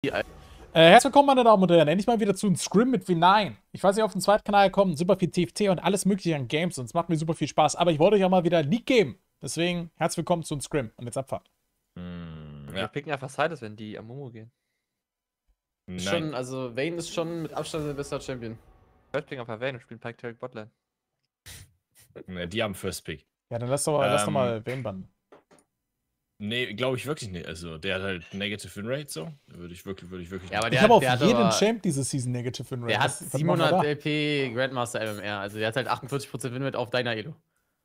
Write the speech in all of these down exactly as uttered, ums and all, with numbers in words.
Äh, herzlich willkommen, meine Damen und Herren. Endlich mal wieder zu einem Scrim mit V neun. Ich weiß nicht, auf dem zweiten Kanal kommen super viel T F T und alles mögliche an Games und es macht mir super viel Spaß. Aber ich wollte euch auch mal wieder League geben. Deswegen herzlich willkommen zu einem Scrim und jetzt Abfahrt. Mm, Wir ja. picken einfach Siders, wenn die Amumu gehen. Nein. Schon, also Vayne ist schon mit Abstand der beste Champion. First picken einfach Vayne und spielen Pike Tarek Botlane. Ne, die haben First Pick. Ja, dann lass doch mal, Ähm, lass doch mal Vayne bannen. Nee, glaube ich wirklich nicht. Also, der hat halt Negative Winrate, so. Würde ich wirklich, würde ich wirklich Ja, aber nicht. Ich der, habe auf der hat jeden aber, Champ diese Season Negative Win Rate. der hat Was- was machen wir siebenhundert da? L P Grandmaster M M R. Also der hat halt achtundvierzig Prozent Winrate auf deiner Elo.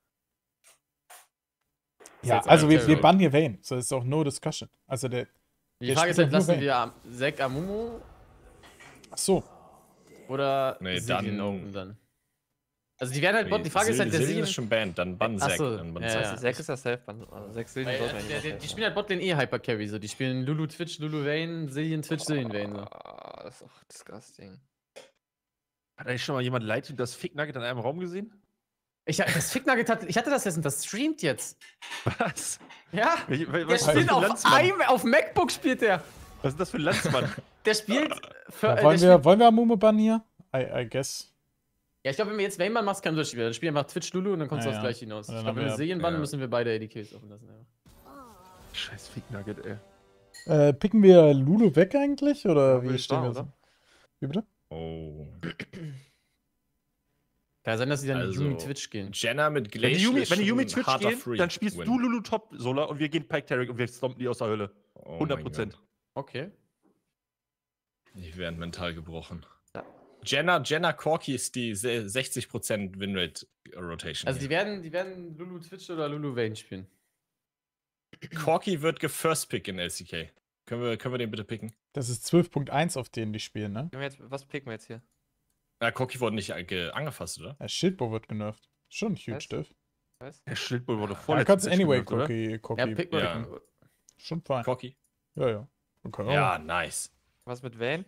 Ja, jetzt also auch wir, sehr wir gut. bannen hier Vayne. So ist auch no discussion. Also der. Die Der Frage ist spielt halt, doch nur lassen wir Am- Zac Amumu Ach so. oder Nee, Zillion dann- Open dann? Also die werden halt, Nee, die Frage ist halt, der Silvio Zillion, ist schon banned, dann bann Ach Zack. so, Dann bann ja, Zack. ja. Zack ist ja safe, also Zack Sillion weil, sollte äh, man der, nicht der, safe die machen. spielen halt Botlane eh Hyper Carry, so. Die spielen Lulu Twitch, Lulu Vayne, Zillion Twitch, Zillion Vayne, so. Ah, das ist auch disgusting. Hat eigentlich schon mal jemand Light das Fick Nugget in einem Raum gesehen? Ich, das Fick Nugget hat, ich hatte das jetzt, das streamt jetzt. Was? Ja, Welche- der Was, was, spielt für ein auf Landsmann? einem, auf MacBook spielt der. Was ist das für ein Landsmann? Der spielt für, Ja, äh, wollen, der wir, spielt, wollen wir Amumu bannen hier? I, I guess. ja, ich glaube, wenn wir jetzt Vayne bannen, machst du keinen Unterschied mehr. Dann spielen wir einfach Twitch Lulu und dann kommst Ja, du aufs ja. Gleiche hinaus. Und Ich dann glaube, wenn haben wir wir- Zillion bannen, ja. müssen wir beide A D Kills offen lassen. Ja. Scheiß Fick Nugget, ey. Äh, picken wir Lulu weg eigentlich? Oder Ja, wie würde ich stehen wir sagen, so? Wie bitte? Oh. Kann ja sein, dass sie dann Also- Yumi Twitch gehen. Jenna mit Wenn Glacier die Yumi, ist wenn die schon Yumi Twitch harter gehen, Free dann spielst Win. du Lulu Top Solar und wir gehen Pike Tarek und wir stompen die aus der Hölle. Oh mein hundert Prozent. Gott. Okay. Die werden mental gebrochen. Ja. Jenna, Jenna Corky ist die se- sechzig Prozent Winrate Rotation. Also die hier. werden, die werden Lulu Twitch oder Lulu Vayne spielen. Corky wird gefirst pick in L C K. Können wir, können wir den bitte picken? Das ist zwölf Punkt eins, auf denen die spielen, ne? Wenn wir jetzt, was picken wir jetzt hier? Ja, Corky wurde nicht ange angefasst, oder? Der Schildbow wird genervt. Schon huge Was? diff. Was? Der Schildbull wurde Ja, voll. du kannst anyway Cookie, Ja, Cookie. pick mal. Ja. Schon fein. Corky? Ja, ja. Okay. Ja, nice. Was mit Vayne?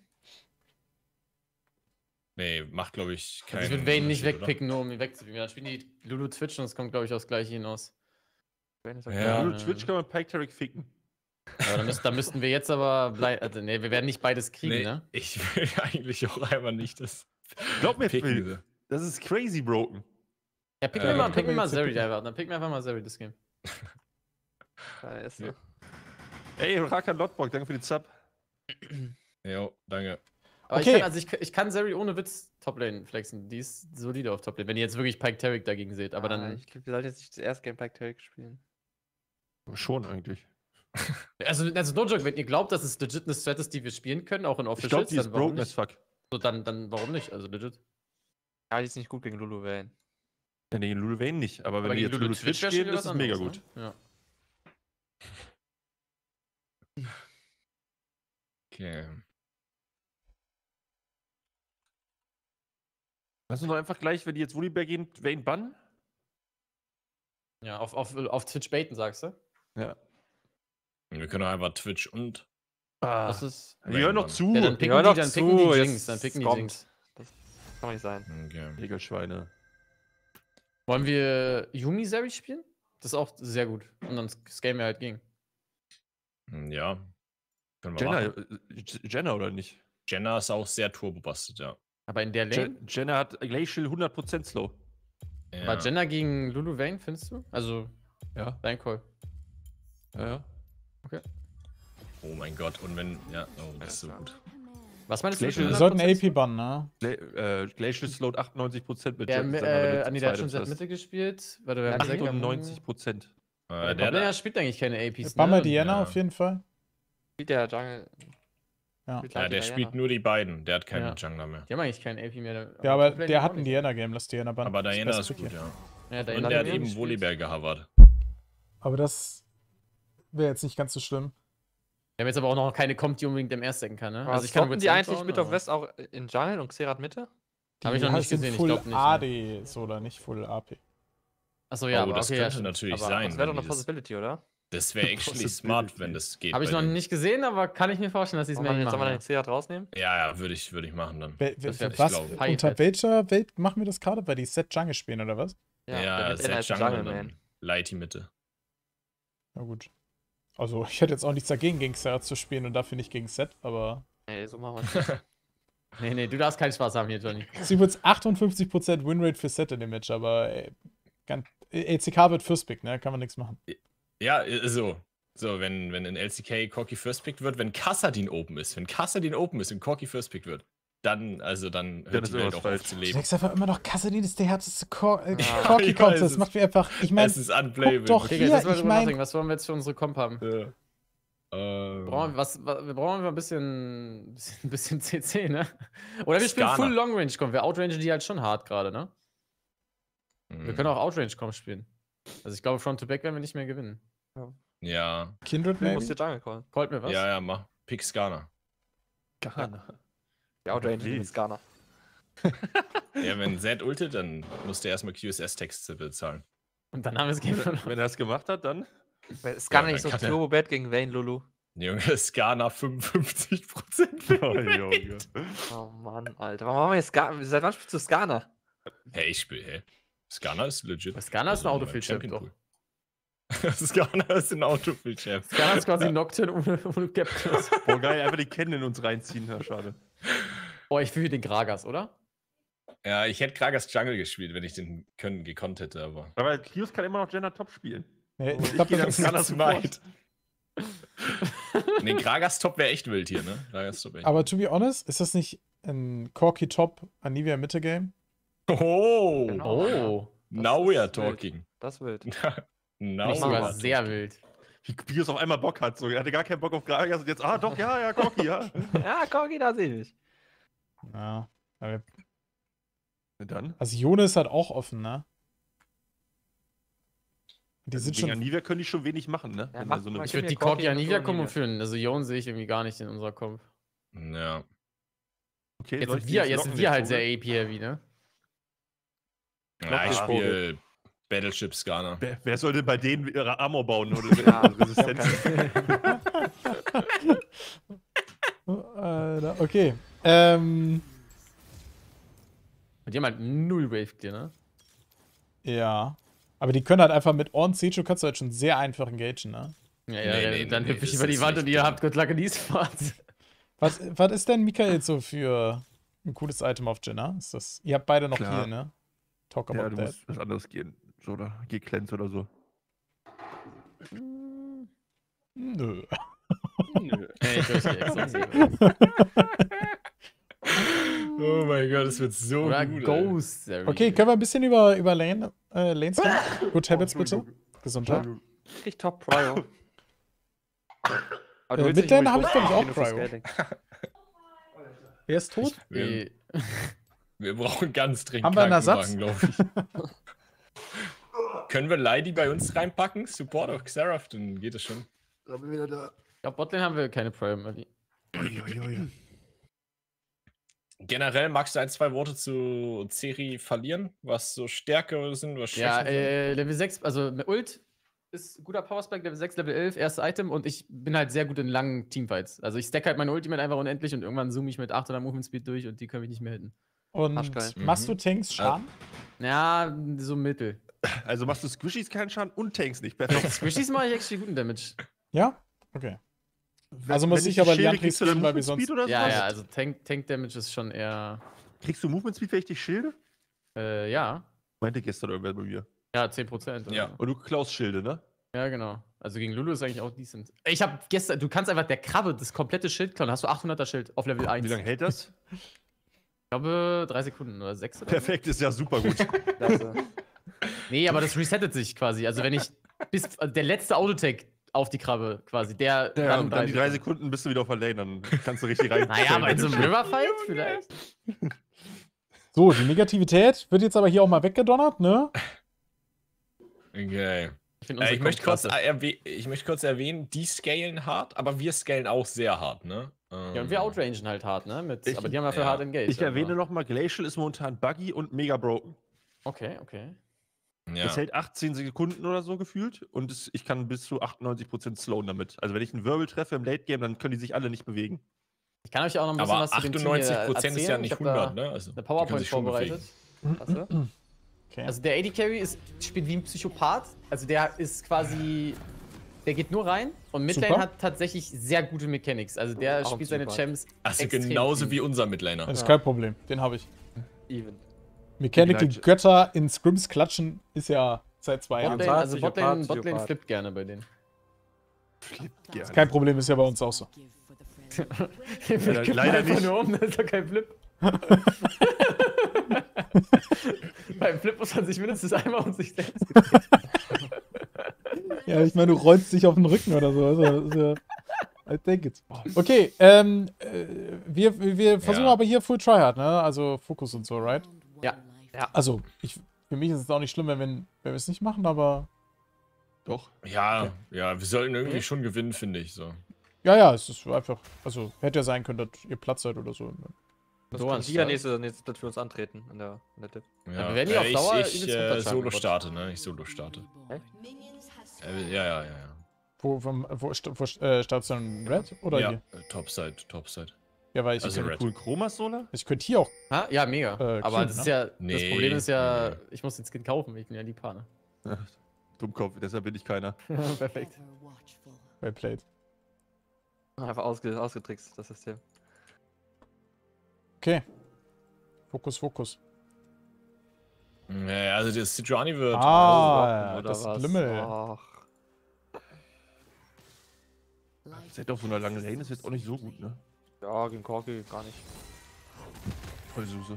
Nee, macht, glaube ich, keinen Also ich würde Vayne nicht Unterschied, wegpicken, nur um ihn wegzupicken. Dann spielen die Lulu Twitch und es kommt, glaube ich, aufs Gleiche hinaus. Vayne ist Ja. okay. Lulu Twitch kann man Pike Tarek ficken. Aber da, müsst, da müssten wir jetzt aber bleiben. Also, nee, wir werden nicht beides oder? kriegen, Nee, ne? ich will eigentlich auch einfach nicht das Glaub mir, picken. Phil, diese. das ist crazy broken. Ja, pick Äh, mir mal, können pick wir mir mal jetzt Zeri picken? einfach. Dann pick mir einfach mal Zeri das Game. Scheiße. Ja. Ey, Rakan Lotbock, danke für den Sub. Jo, danke. Aber Okay. ich kann, also ich, ich kann Zeri ohne Witz Toplane flexen. Die ist solide auf Toplane, wenn ihr jetzt wirklich Pike Tarek dagegen seht. Aber Ah, dann. ich glaube, wir sollten jetzt nicht das erste Game Pike Tarek spielen. Schon eigentlich. Also, also no joke, wenn ihr glaubt, dass es legit eine Strat ist, die wir spielen können, auch in Ich Officials, glaube, die ist dann warum broken as nicht? fuck. So, dann, dann warum nicht? Also legit. Ja, die ist nicht gut gegen Lulu Vayne. Ja, nee, Lulu Vayne nicht, aber wenn Aber die gegen jetzt Lulu Twitch wär schon gehen, wieder ist es was mega anderes, gut. Ne? Ja. Okay. Lass uns doch einfach gleich, wenn die jetzt Volibear gehen, Vayne bannen. Ja, auf, auf, auf Twitch baiten, sagst du? Ja. Wir können auch einfach Twitch und. Ah, Das ist. die hören noch zu. Ja, dann Die picken hören die, doch dann zu, picken die jetzt Jinx. Dann picken die kommt. Jinx. Das kann man nicht sein. Okay. Egelschweine. Wollen wir Yumi Zeri spielen? Das ist auch sehr gut. Und dann scamen wir halt gegen. Hm, Ja. Können wir Jenna, machen. äh, Jenna oder nicht? Jenna ist auch sehr turbobustet, ja. Aber in der Lane? Je Jenna hat Glacial hundert Prozent Slow. ja. War Jenna gegen Lulu Vayne, findest du? Also, Ja, dein Call. ja, ja. Oh mein Gott, und wenn. Ja, oh, das ist so gut. Was meinst du? Glacial- Wir mit sollten hundert Prozent? A P bannen, ne? Gla äh, Glacial slowt achtundneunzig Prozent mit Der, Jet, äh, sagen wir, wenn du Andi, zu der hat zweit schon bist. seit Mitte gespielt. Warte, wir Ja, haben Zack, wir haben achtundneunzig Prozent. Äh, Der, der, der der, spielt eigentlich keine A Ps. Bannen wir Ne? Diana Ja. auf jeden Fall. Spielt der Jungle. Ja. Spielt ja, halt der die spielt Diana. nur die beiden. Der hat keinen Ja. Jungler mehr. Die haben eigentlich keinen A P mehr. Ja, aber Toplane der auch hat einen nicht. Diana-Game, lass Diana bannen. Aber Das Diana beste ist gut, hier. ja. Ja, Und Diana der hat auch eben gespielt. Volibear gehavert. Aber das wäre jetzt nicht ganz so schlimm. Wir haben jetzt aber auch noch keine Comp, die unbedingt im Erstecken kann, ne? Aber Also ich kann swappen Wits die eigentlich anschauen, mit auf aber- West auch in Jungle und Xerath Mitte? Die Hab ich noch nicht heißt in gesehen, ich Full glaub nicht, A D so oder nicht Full A P. Achso, ja, Oh, aber das okay, ja, könnte stimmt. natürlich aber sein. Das wäre doch wenn eine die das- Possibility, oder? Das wäre actually Possibility. smart, wenn das geht. Habe ich bei noch denen. nicht gesehen, aber kann ich mir vorstellen, dass sie es Soll mehr man, machen. soll man den ja. Xerath rausnehmen? Ja, ja, würde ich, würd ich machen dann. Wel- Das wel- wär- was, ich glaub- unter Fight. welcher Welt machen wir das gerade? Weil die Set Jungle spielen, oder was? Ja, der ja Mid-Laner Set ist ein Jungle, Jungle dann Man. Lighty Mitte. Na gut. Also, ich hätte jetzt auch nichts dagegen, gegen Xerath zu spielen und dafür nicht gegen Set, aber. Ey, so machen wir es. Nee, nee, du darfst keinen Spaß haben hier, Johnny. Sie wird achtundfünfzig Prozent Winrate für Set in dem Match, aber ey, ganz, L C K wird First Pick, ne? Kann man nichts machen. Ja, so. So, wenn, wenn in L C K Corki First Pick wird, wenn Kassadin open ist, wenn Kassadin open ist und Corki First Pick wird, dann, also dann hört ist die Welt irgendwas auch falsch. auf zu Du leben. sagst einfach immer noch, Kassadin ist der härteste Cor äh, Ja, Corki ich kommt. weiß Das es. macht mir einfach. Ich meine, Es ist unplayable. doch Okay, hier, jetzt müssen wir ich drüber mein- nachdenken. Was wollen wir jetzt für unsere Comp haben? Ja. Ähm, Brauchen wir, was, wa- wir brauchen einfach ein bisschen, ein bisschen C C, ne? Oder wir spielen Skana. Full Long Range Comp. Wir outrangen die halt schon hart gerade, ne? hm. Wir können auch Outrange Comp spielen. Also ich glaube, Front to Back werden wir nicht mehr gewinnen. Ja, Kindred Du musst maybe? dir Jungle callen. Callt mir was? ja, ja, mach. Pick Skana. Gar Die Outrange Okay. mit Skana. Ja, wenn Zed ultet, dann muss der erstmal Q S S-Texte bezahlen. Und dann haben wir das Game verloren. Wenn er das gemacht hat, dann. Skana Ja, nicht so dann kann er- turbo bad gegen Vayne, Lulu. Junge, Skana fünfundfünfzig Prozent. Oh, Junge. Oh Mann, Alter. Warum haben wir jetzt Skana? Seit wann spielst du Skana? Hey, ich spiel, hey. Skana ist legit. Aber Skana ist ein mein Autofill-Champ, Champion Pool. Skana ist ein Autofill-Champ. Skana ist quasi Nocturne ohne, ohne Captures. Boah, geil, einfach die Kennen in uns reinziehen. Ja, schade. Boah, ich fühle den Gragas, oder? Ja, ich hätte Kragas Jungle gespielt, wenn ich den können gekonnt hätte, aber. Aber Kios kann immer noch Jenna Top spielen. Nee, Und ich glaube, gehe dann das Skana ist. zu sofort. weit. Nee, Kragas Top wäre echt wild hier, ne? Kragas Top echt. Aber to be honest, ist das nicht ein Corki Top Anivia Mitte Game? Oh! Genau. Oh. Now Das we are ist wild. talking. Das ist wild. Now Nicht we sogar are sehr talking. wild. Wie Kios auf einmal Bock hat. So. Er hatte gar keinen Bock auf Gragas und jetzt, ah doch, ja, ja, Koki, ja. Ja, Corgi, da sehe ich. Ja. aber- Und dann? Also, Jone ist halt auch offen, ne? Die Also sind gegen schon. Anivia können die schon wenig machen, ne? Ja, Wenn mach da so eine mal. Ich Gib würde mir die Corki Corki und Anivia so kommen Anivia. führen. Also Jon sehe ich irgendwie gar nicht in unserer Comp. Ja. okay, Jetzt soll sind ich die wir, jetzt locken, sind den wir halt Vogel? sehr A P-heavy, ne? Ja, ich den spiele Battleship Skana. Wer, wer soll denn bei denen ihre Armor bauen oder Ja, Resistenz? Alter, okay. Ähm. Und die haben halt null Wave Clear, ne? Ja. Aber die können halt einfach mit On Seju kannst du halt schon sehr einfach engagen, ne? Ja, Nee, ja, nee, dann nee, hüpfe ich das über die ist Wand nicht und ihr drin. habt Good Luck in these Spots. Was, was ist denn Michael so für ein cooles Item auf Jinna? Ist das. Ihr habt beide noch Klar. hier, ne? Talk about Ja, du that. musst was anderes gehen. So, oder geh Cleanse oder so. Nö. Nö. Ey, ich durch die Exorziere. Oh mein Gott, das wird so Oder gut. ey. Ghost. Area. Okay, können wir ein bisschen über, über Lane, äh, Lanes reden? Good Habits bitte. Gesundheit. Ich krieg Top Prio. Aber Äh, willst mit nicht Lane ruhig hab ich, glaub ich, auch hochgehen für Prio. Scaling. Wer ist tot? Wir, Ey, wir brauchen ganz dringend Haben wir einen Ersatz? glaube ich. Können wir Lady bei uns reinpacken? Support auf Xerath, dann geht das schon. ich glaube, Botlane haben wir keine Prime. Generell magst du ein, zwei Worte zu Ceri verlieren, was so Stärke sind, was Schwächen Ja, sind? äh, Level sechs, also mit Ult ist guter Powerspike, Level sechs, Level elf, erstes Item und ich bin halt sehr gut in langen Teamfights. Also ich stack halt meine Ultimate einfach unendlich und irgendwann zoome ich mit achthundert Movement Speed durch und die können mich nicht mehr hitten. Und Arschgeil. machst du Mhm. Tanks Schaden? Ja, so mittel. Also machst du Squishies keinen Schaden und Tanks nicht. Doch, Perfekt. Squishies mache ich actually guten Damage. Ja? Okay. Wenn- Also muss wenn ich die aber schilde, Leandri kriegst du dann spielen, weil wir Movement Speed sonst- oder Ja, sowas? ja, also Tank, Tank Damage ist schon eher. Kriegst du Movement Speed, wenn ich dich schilde? Äh, ja. Meinte gestern irgendwer bei mir. Ja, zehn Prozent. oder Ja. so. Und du klaust Schilde, ne? Ja, genau. Also gegen Lulu ist eigentlich auch decent. Ich habe gestern, du kannst einfach der Krabbe das komplette Schild klauen. Hast du achthunderter Schild auf Level eins. Wie lange hält das? Ich glaube drei Sekunden oder sechs oder so. Perfekt, ist ja super gut. Klasse. Nee, aber das resettet sich quasi. Also wenn ich bis also der letzte Autotake auf die Krabbe quasi, der Ja, und dann die drei Sekunden bist du wieder auf der Lane, dann kannst du richtig rein. Naja, aber in so einem Riverfight vielleicht? So, die Negativität wird jetzt aber hier auch mal weggedonnert, ne? Okay. Ich, finde Äh, unsere ich, möchte kurz, Komp klasse. erwäh- ich möchte kurz erwähnen, die scalen hart, aber wir scalen auch sehr hart, ne? Ähm, Ja, und wir outrangen halt hart, ne? Mit, Ich- aber die haben dafür ja. hart engaged. Ich erwähne also. nochmal, Glacial ist momentan buggy und mega broken. Okay, okay. Ja. Es hält achtzehn Sekunden oder so gefühlt und es, ich kann bis zu achtundneunzig Prozent slowen damit. Also wenn ich einen Wirbel treffe im Late Game, dann können die sich alle nicht bewegen. Ich kann euch auch noch ein bisschen Aber was zu dem Team achtundneunzig hier Prozent ist ja erzählen. nicht Ich hab hundert, da ne? Also, eine die können PowerPoint sich schon vorbereitet. Klasse. Okay. Also der A D Carry ist, spielt wie ein Psychopath. Also der ist quasi der geht nur rein und Midlane Super. hat tatsächlich sehr gute Mechanics. Also der Auch spielt seine super. Champs. Also extrem genauso clean. wie unser Midlaner. Das ist Ja. kein Problem. Den habe ich. Even. Mechanical Ignite. Götter in Scrims klatschen ist ja seit zwei Jahren. Botlane, also Psychopath, Botlane, Psychopath. Botlane flippt gerne bei denen. Flippt gerne. Kein Problem, ist ja bei uns auch so. Wir kippen leider einfach nicht. nur um, das ist doch kein Flip. Beim Flip muss man sich mindestens einmal um sich selbst drehen. Ja, ich meine, du rollst dich auf den Rücken oder so. Also, das ist ja, I think it. Okay, ähm, äh, wir, wir versuchen Ja. aber hier Full Tryhard, ne? Also Fokus und so, right? Ja. Also, ich, für mich ist es auch nicht schlimm, wenn wir, wenn wir es nicht machen, aber Doch. Ja, ja, wir sollten irgendwie schon gewinnen, finde ich. So. ja, ja, es ist einfach, also hätte ja sein können, dass ihr Platz seid oder so. Das So kann ist die ja das. nächste, nächste Split für uns antreten in der, in der Dip. Ja, wir werden hier auf äh, Dauer ich, ich übelst äh, runterschlagen Solo mit Bot. starte, ne? Ich Solo starte. Hä? Äh, ja, ja, ja, ja. Wo, vom, wo, st- wo äh, startest du dann Red oder ja, hier? äh, Topside, Topside. Ja, weil ich, Also ich, Red. Coolen Chromas, Sola? ich könnte hier auch. Ha? Ja, mega. Äh, Aber cute, das ist ne? ja, das Nee, Problem ist ja, nee. ich muss den Skin kaufen, ich bin ja Liebhaber. Dummkopf, deshalb bin ich keiner. Perfekt. Well played. Einfach ausge, ausgetrickst, das System. Okay. Fokus, Fokus. Ja, also das Sejuani wird. Ah, Oder das was? Glimmel. Ach, Seid auf so einer langen Lane ist jetzt auch nicht so gut, ne? ja, gegen Corki gar nicht. Voll Süße.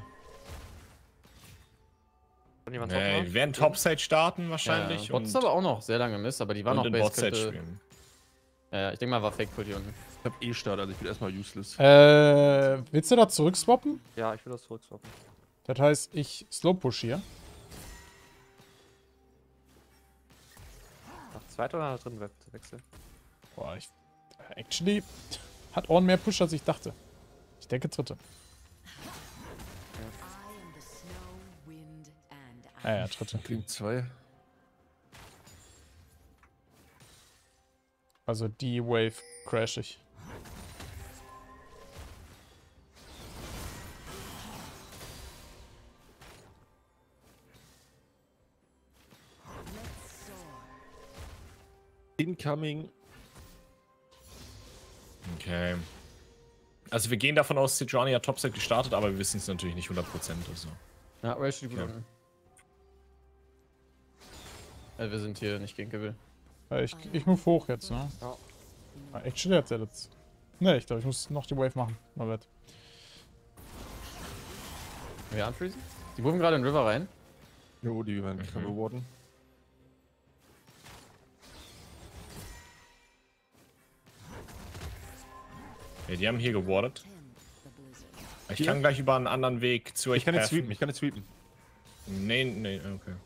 Kann jemand Nee, zocken? wir werden Topside starten wahrscheinlich. Ja, Bot ist und, aber auch noch sehr lange Mist, aber die waren und noch in Base. Botside Könnte, spielen. ja, ja, ich denke mal, war Fake Pull hier unten. Ich hab eh Start, also ich bin erstmal useless. Äh, willst du da zurückswappen? Ja, ich will das zurückswappen. Das heißt, ich Slow Push hier. Nach zweiter oder nach dritten We- Wechsel? Boah, ich. Actually, hat Orn mehr Push, als ich dachte. Ich denke dritte. Ja, ja, dritte. Klingt zwei. Also die Wave crash ich. Incoming. Okay. Also wir gehen davon aus, Sejuani hat Topside gestartet, aber wir wissen es natürlich nicht hundert Prozent. Also. Ja, Ray steht gut Ja. unten. Also wir sind hier nicht gegen Gewill. Äh, ich, ich move hoch jetzt, ne? Ja. Ah, Actually hat er jetzt. Ne, ich glaube, ich muss noch die Wave machen. Mal wett. Wir unfreezen? Die wurden gerade in den River rein. Jo, die werden mhm. rewarden. Ja, die haben hier gewardet. Ich kann gleich über einen anderen Weg zu euch Ich kann jetzt passen. sweepen, ich kann jetzt sweepen. Nee, nee, okay.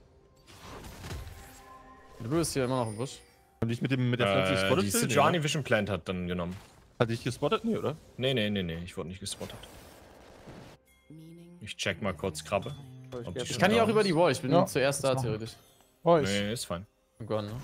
Der Blue ist hier immer noch im Busch. Und ich mit dem mit der Pflanze Äh, gespottet? die bin? Sejuani Nee, Vision Plant hat dann genommen. oder? Hat dich gespottet? Nee, oder? Nee, nee, nee, nee, ich wurde nicht gespottet. Ich check mal kurz Krabbe. So, ich Ob geh die jetzt Ich schon kann da hier auch ist. über die Wall, ich bin Ja, zuerst das da machen wir. theoretisch. Oh, ich. Nee, ist fein. I'm gone, ne?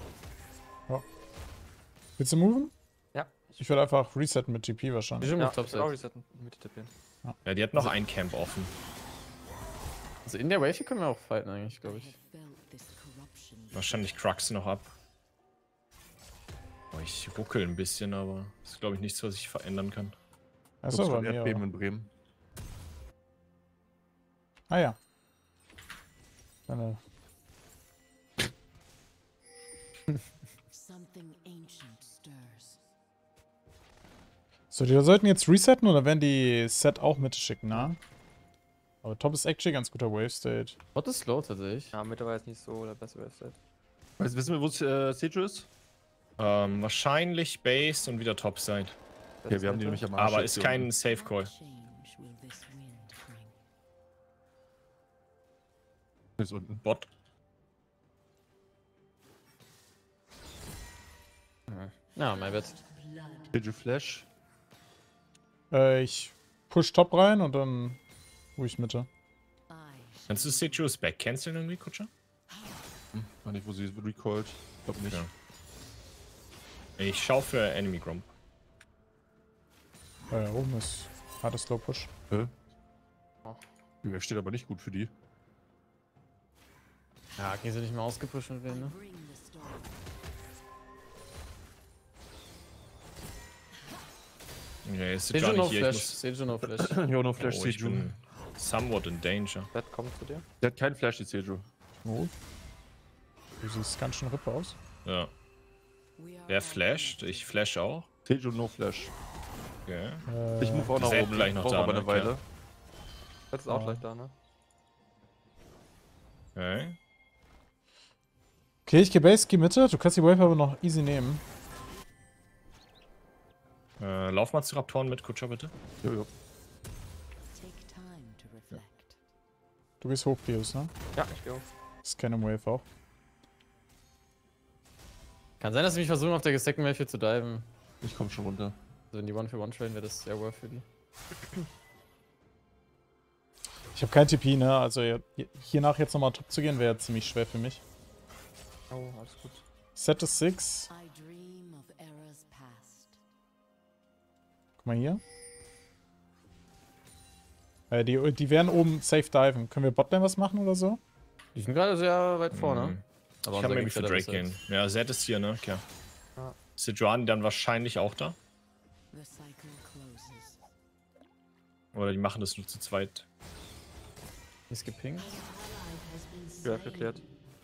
Willst du moven? Ja. Ich würde einfach resetten mit G P wahrscheinlich. Vision Ja, Move ich will auch Topside. resetten. Mitte tippen. Ja, die hat noch ein Camp offen. Also in der Wave hier können wir auch fighten eigentlich, glaube ich. Wahrscheinlich Crux noch ab. Oh, ich ruckel ein bisschen, aber das ist, glaube ich, nichts, was ich verändern kann. Achso, Guck's bei grad, mir. Erdbeben Aber. in Bremen. Ah ja. Deine. So, die sollten jetzt resetten oder werden die Set auch Mitte schicken, ne? Aber Top ist actually ganz guter Wave State. Bot ist slow tatsächlich. Ja, Mitte war jetzt nicht so der beste Website. Weißt, wissen wir, wo äh, Seju ist? Ähm, wahrscheinlich Base und wieder Topside. Ja, wir haben die nämlich am Arsch. Aber ist kein Safe Call. Ist unten. Bot. Ja, my bad. Seju Flash. Äh, ich push Top rein und dann ruhig Mitte. Kannst du Seju's Back canceln irgendwie, Kutscher? Hm, weiß nicht, wo sie recalled. Glaub nicht. Ja. Ich schau für Enemy Grump. Äh, oben ist harter Slow Push. Hä? Die Wave steht aber nicht gut für die. Ja, gehen sie nicht mehr ausgepusht mit wem, ne? Okay, ist Seju Johnny no hier. Ich Flash. muss, Seju no Flash. Jo, no Flash, oh, ich Seju. bin somewhat in danger. Zed kommt zu dir. Der hat keinen Flash, die Seju. Oh. Du siehst ganz schön rippe aus. Ja. Der flasht, ich flash auch. Seju no Flash. Okay. Äh, Ich move auch nach Zed oben. gleich noch brauch da, aber ne? eine Weile. Zed ist auch Ja. gleich da, ne? Okay. Okay, ich gehe Base, geh Mitte. Du kannst die Wave aber noch easy nehmen. Äh, lauf mal zu Raptoren mit, Kutscher, bitte. Jo, jo. Du gehst hoch, Pius, ne? Ja, ich geh hoch. Scan im Wave auch. Kann sein, dass sie mich versuchen, auf der gestackten Wave hier zu diven. Ich komm schon runter. Also wenn die one für one traden, wäre das sehr worth für die. Ich habe kein T P, ne? Also hier nach jetzt nochmal top zu gehen, wäre ziemlich schwer für mich. Oh, alles gut. Set is six. Guck mal hier. Äh, die, die werden oben safe diven. Können wir Botlane was machen oder so? Die sind gerade sehr weit vorne. Mhm. Aber Ich kann unser maybe für Gegner Drake ist gehen. halt- Ja, Zed ist hier, ne? Okay. Ja. Sejuani dann wahrscheinlich auch da. Oder die machen das nur zu zweit. Ist gepinkt. Ja, geklärt.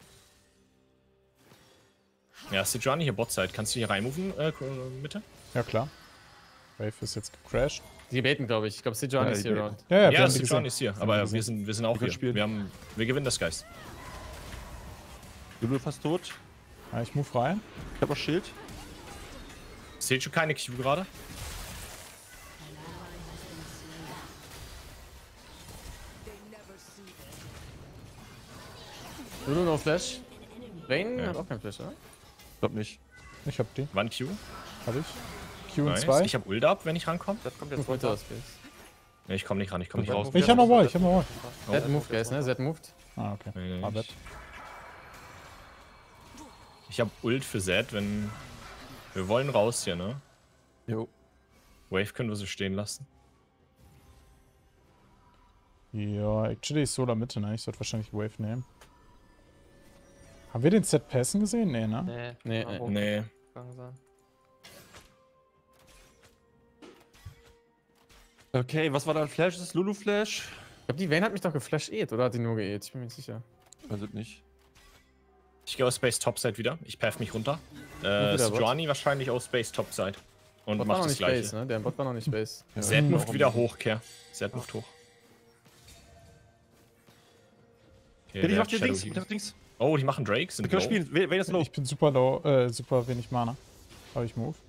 Ja, Sejuani hier Botside. Kannst du hier reinmoven, äh, Mitte? Ja, klar. Wave ist jetzt gecrashed. Die baiten, glaube ich. Ich glaube, Sejuani Ja, ist die hier baiten. around. Ja, ja, wir Ja, haben die Sejuani gesehen. ist hier. Haben Aber wir wir gesehen. sind, wir sind auch Wir können hier. spielen. Wir, haben, wir gewinnen das Geist. Lulu fast tot. Ja, ich move rein. Ich hab auch Schild. Seht schon keine Q gerade? Lulu no Flash. Vayne Ja. hat auch keinen Flash, oder? Glaub nicht. Ich hab die. Wann Q? Hab ich. Q und Nice. zwei. Ich hab Ult ab, wenn ich rankomme. Zed kommt Ich jetzt wollte runter. aus Base. Ne, ich komm nicht ran, ich komm nicht Zed raus. moved Ich hab noch runter, Wall, Zed ich hab noch Wall. runter. Z hat Oh, moved, jetzt Guys, ne? Z moved. Ah, okay. Nee, My bad. ich, ich hab Ult für Zed, wenn... Wir wollen raus hier, ne? Jo. Wave können wir so stehen lassen. Ja, actually ist Solar Mitte, ne? Ich sollte wahrscheinlich Wave nehmen. Haben wir den Set passen gesehen? Nee, ne? Nee, Nee, mal nee. hoch Nee. gegangen sein. Okay, was war da ein Flash? Ist das Lulu Flash? Ich glaube, die Vayne hat mich doch geflasht oder hat die nur geäht? Ich bin mir nicht sicher. Weiß es nicht. Ich gehe aus Space Topside wieder. Ich path mich runter. Äh, wieder Bot. Sejuani wahrscheinlich aus Space Topside. Und Bot war macht noch das nicht gleiche. Base, ne? Der Bot war noch nicht Base. Ja. Zed moved Warum? wieder hoch, Kerr. Zed moved hoch. Okay, Ja, die der macht hat hier Shadow links, die Heal. macht links. Oh, die machen Drake, sind Wir können low. spielen. Wer, wer ist low? Ich bin super low, äh, super wenig Mana. Aber ich move.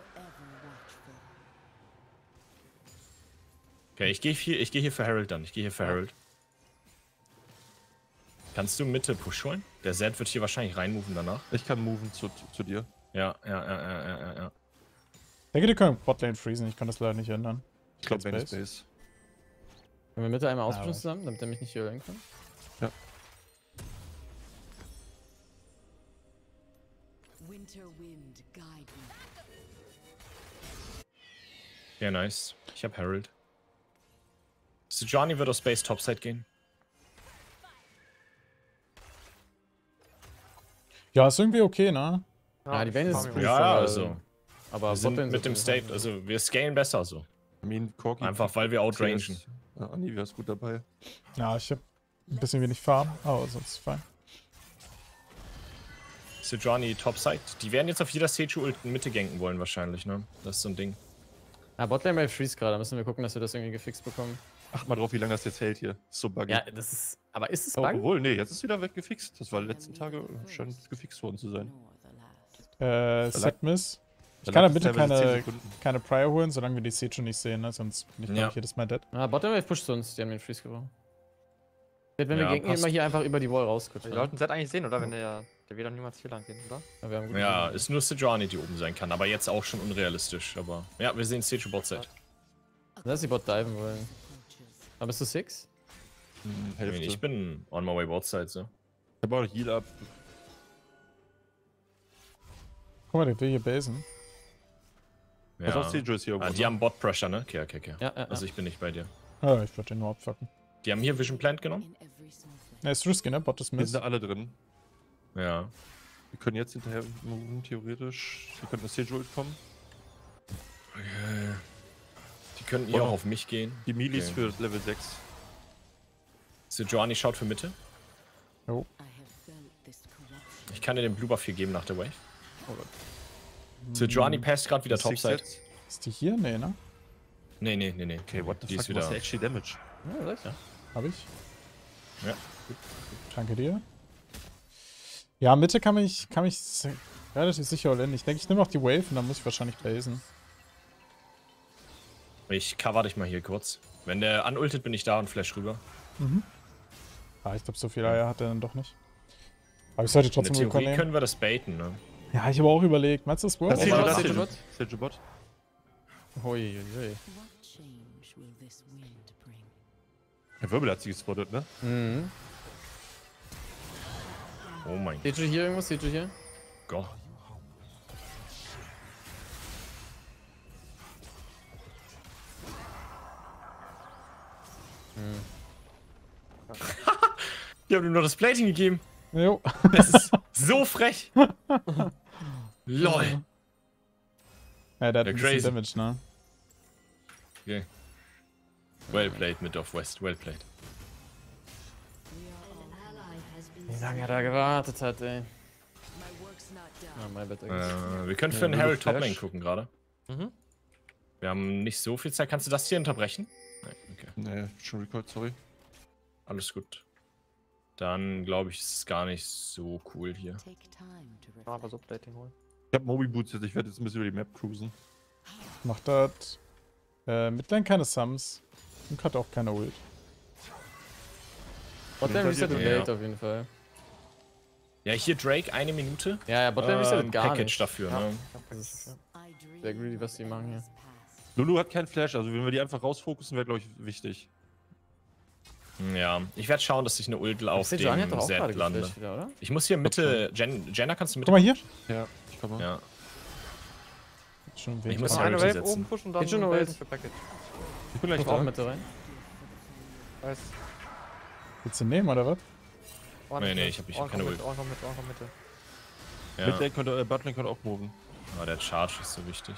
Okay, ich gehe hier, ich geh hier für Herald dann. Ich gehe hier für Herald. Kannst du Mitte Push holen? Der Zed wird hier wahrscheinlich reinmoven danach. Ich kann moven zu, zu dir. Ja, ja, ja, ja, ja, ja, ja. Ich denke, die können Botlane freezen. Ich kann das leider nicht ändern. Ich glaube, Space. Vayne Space. Können wir Mitte einmal Ah, auspushen was. zusammen, damit er mich nicht hier rein kann? Ja, nice. Ich hab Herald. Sejuani wird aus Space Topside gehen. Ja, ist irgendwie okay, ne? Ja, die Vayne ist Farming. pretty Ja, strong, also. Aber Wir sind Botlane mit dem so- State, also wir scalen besser so. I mean, Corki. Einfach weil wir outrangen. Ja, Anivia ist gut dabei. Ja, ich hab ein bisschen wenig Farm, aber sonst ist fein. Sejuani Topside. Die werden jetzt auf jeder Seju Ult in Mitte ganken wollen wahrscheinlich, ne? Das ist so ein Ding. Ja, Botlane Wave freeze gerade, da müssen wir gucken, dass wir das irgendwie gefixt bekommen. Acht mal drauf, wie lange das jetzt hält hier. Ist so buggy. Ja, das ist. Aber ist es Oh, bug? obwohl, nee, jetzt ist wieder weggefixt. Das war die letzten Tage scheint gefixt worden zu sein. Äh, Set Miss. Ich Da kann lag da bitte es teilweise zehn keine, Sekunden. keine Prior holen, solange wir die Seju nicht sehen, ne? Sonst bin ich, glaub Ja. ich, jedes Mal dead. Ah, Botlane Wave pusht uns, die haben den Freeze gebraucht. Wenn wir Ja, ganken, passt. immer hier einfach über die Wall raus. Wir sollten Zed eigentlich sehen, oder? Wenn der, der will doch niemals hier lang gehen, oder? Ja, wir haben gut Ja, gemacht. ist nur Sejuani, die oben sein kann, aber jetzt auch schon unrealistisch. Aber ja, wir sehen Seju Botside. Lass die Bot diven wollen. Aber bist du six? Hm, Ich, meine, Hälfte. ich bin on my way Botside, so. Ich hab auch Heal up. Guck mal, der will hier basen. Pass auf, Ja. Seju ist hier Ah, irgendwo. die haben Bot Pressure, ne? Okay, okay, okay. Ja, ja, Also ja. ich bin nicht bei dir. Ja, ich würde den nur abfucken. Die haben hier Vision Plant genommen? Ne, ist risky, ne? Bot ist Wir Miss. sind da alle drin. Ja. Wir können jetzt hinterher moven, theoretisch. Wir könnten das Seju Ult kommen. können hier Oh. auch auf mich gehen. Die Milis Okay. für Level sechs. Sejuani schaut für Mitte. Jo. Ich kann dir den Blue Buff hier geben nach der Wave. Oh Gott. Sejuani passt gerade wieder Six Topside. Sets. Ist die hier? Nee, ne? Nee, nee, nee, nee. Okay, what the Die fuck, ist du wieder. machst ja actually Damage. Ja, sag ich ja. Hab ich. Ja. Danke dir. Ja, Mitte kann mich, kann mich s- relativ sicher all in. Ich denke, ich nehme auch die Wave und dann muss ich wahrscheinlich basen. Ich cover dich mal hier kurz. Wenn der anultet, bin ich da und flash rüber. Ah, ich glaube, so viel Eier hat er dann doch nicht. Aber ich sollte In der trotzdem Theorie Recon nehmen. können wir das baiten, ne? Ja, ich habe auch überlegt. Meinst du das Das worth? ist Bot, das Sage Sage Bot. Sage Bot. Hui, hui, hui. Der Wirbel hat sie gespottet, ne? Mhm. Oh mein Seht ihr hier irgendwas? Seht ihr hier? Gott. Die haben ihm nur das Plating gegeben. Jo. Das ist so frech. Lol. Ja, der hat Ja, ein bisschen crazy. Damage, ne? Okay. Well played mit of West. Well played. Wie lange er da gewartet hat, ey. Ah, my bad, I guess. Äh, wir können für Ja, einen nur Herald Flash. Toplane gucken gerade. Mhm. Wir haben nicht so viel Zeit. Kannst du das hier unterbrechen? Nein, okay. Nee, schon recalled, sorry. Alles gut. Dann glaube ich, ist es gar nicht so cool hier. Ja, aber so Plating holen. Ich hab Moby Boots jetzt, ich werde jetzt ein bisschen über die Map cruisen. Macht das. Äh, Midlane keine Sums. Und hat auch keine Ult. Botlane Hinter resettet dir, ja. late auf jeden Fall. Ja, hier Drake eine Minute. Ja, ja, Botlane resettet Ähm, gar Package nicht. dafür, Ja. ne? Das ist sehr greedy, was die machen hier. Lulu hat keinen Flash, also wenn wir die einfach rausfokussen, wäre, glaube ich, wichtig. Ja, ich werde schauen, dass ich eine Ult auf dem Sejuani hat doch auch gerade Set lande. geflasht wieder, oder? Ich muss hier Mitte. Jen, Jenna, kannst du Mitte? Guck mal hier. Ja, ich komme. Ja. Schon Ich wenig. muss Noch ja eine Ulti Wave setzen. oben pushen und dann Geht schon eine baiten Ult. für Package. Ich bin gleich Ich auch da. mit rein. Nice. Willst du nehmen, oder was? Ordentlich Nee, nee, mit, ich hab- ich hab ordentlich keine mit, Ult. ordentlich mit, ordentlich Mitte. Ja. Midlane könnte, äh, Botlane könnte auch moven. Aber der Charge ist so wichtig.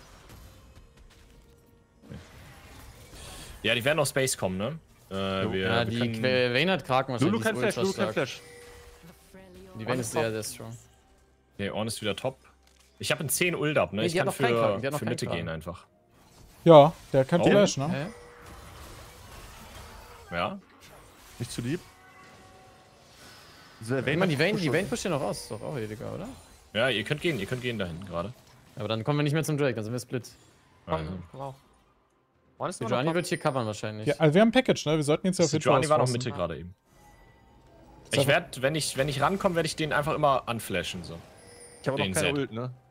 Ja, die werden auf Space kommen, ne? Äh, Jo. wir, Ja, wir die können, Que- Vayne hat Kraken wahrscheinlich. Lulu kein die ist Flash, Lulu ultra kein stark. Flash. Die Vayne ist sehr, sehr strong. Okay, Orn ist wieder top. Ich habe einen zehn Ult ab, ne? Nee, Ich die hat kann noch keinen Kraken, für, die hat noch für keinen Mitte Kraken. gehen einfach. Ja, der hat kein Oh. Flash, ne? Hä? Ja? Nicht zu lieb. Diese Ich meine, die Vayne, die pusht- Vayne pusht ja noch raus. Ist doch auch egal, oder? Ja, ihr könnt gehen, ihr könnt gehen dahin gerade. Aber dann kommen wir nicht mehr zum Drake, dann sind wir split. Also. Komm, komm auch. Wann ist nur noch Sejuani top? wird hier covern wahrscheinlich. Ja, also wir haben ein Package, ne? Wir sollten jetzt ja auf jeden Fall Sejuani war noch ausforcen. Mitte gerade eben. Ist Ich werde, wenn ich, wenn ich rankomme, werde ich den einfach immer anflashen, so. Ich habe noch den keine Set. Ult, ne?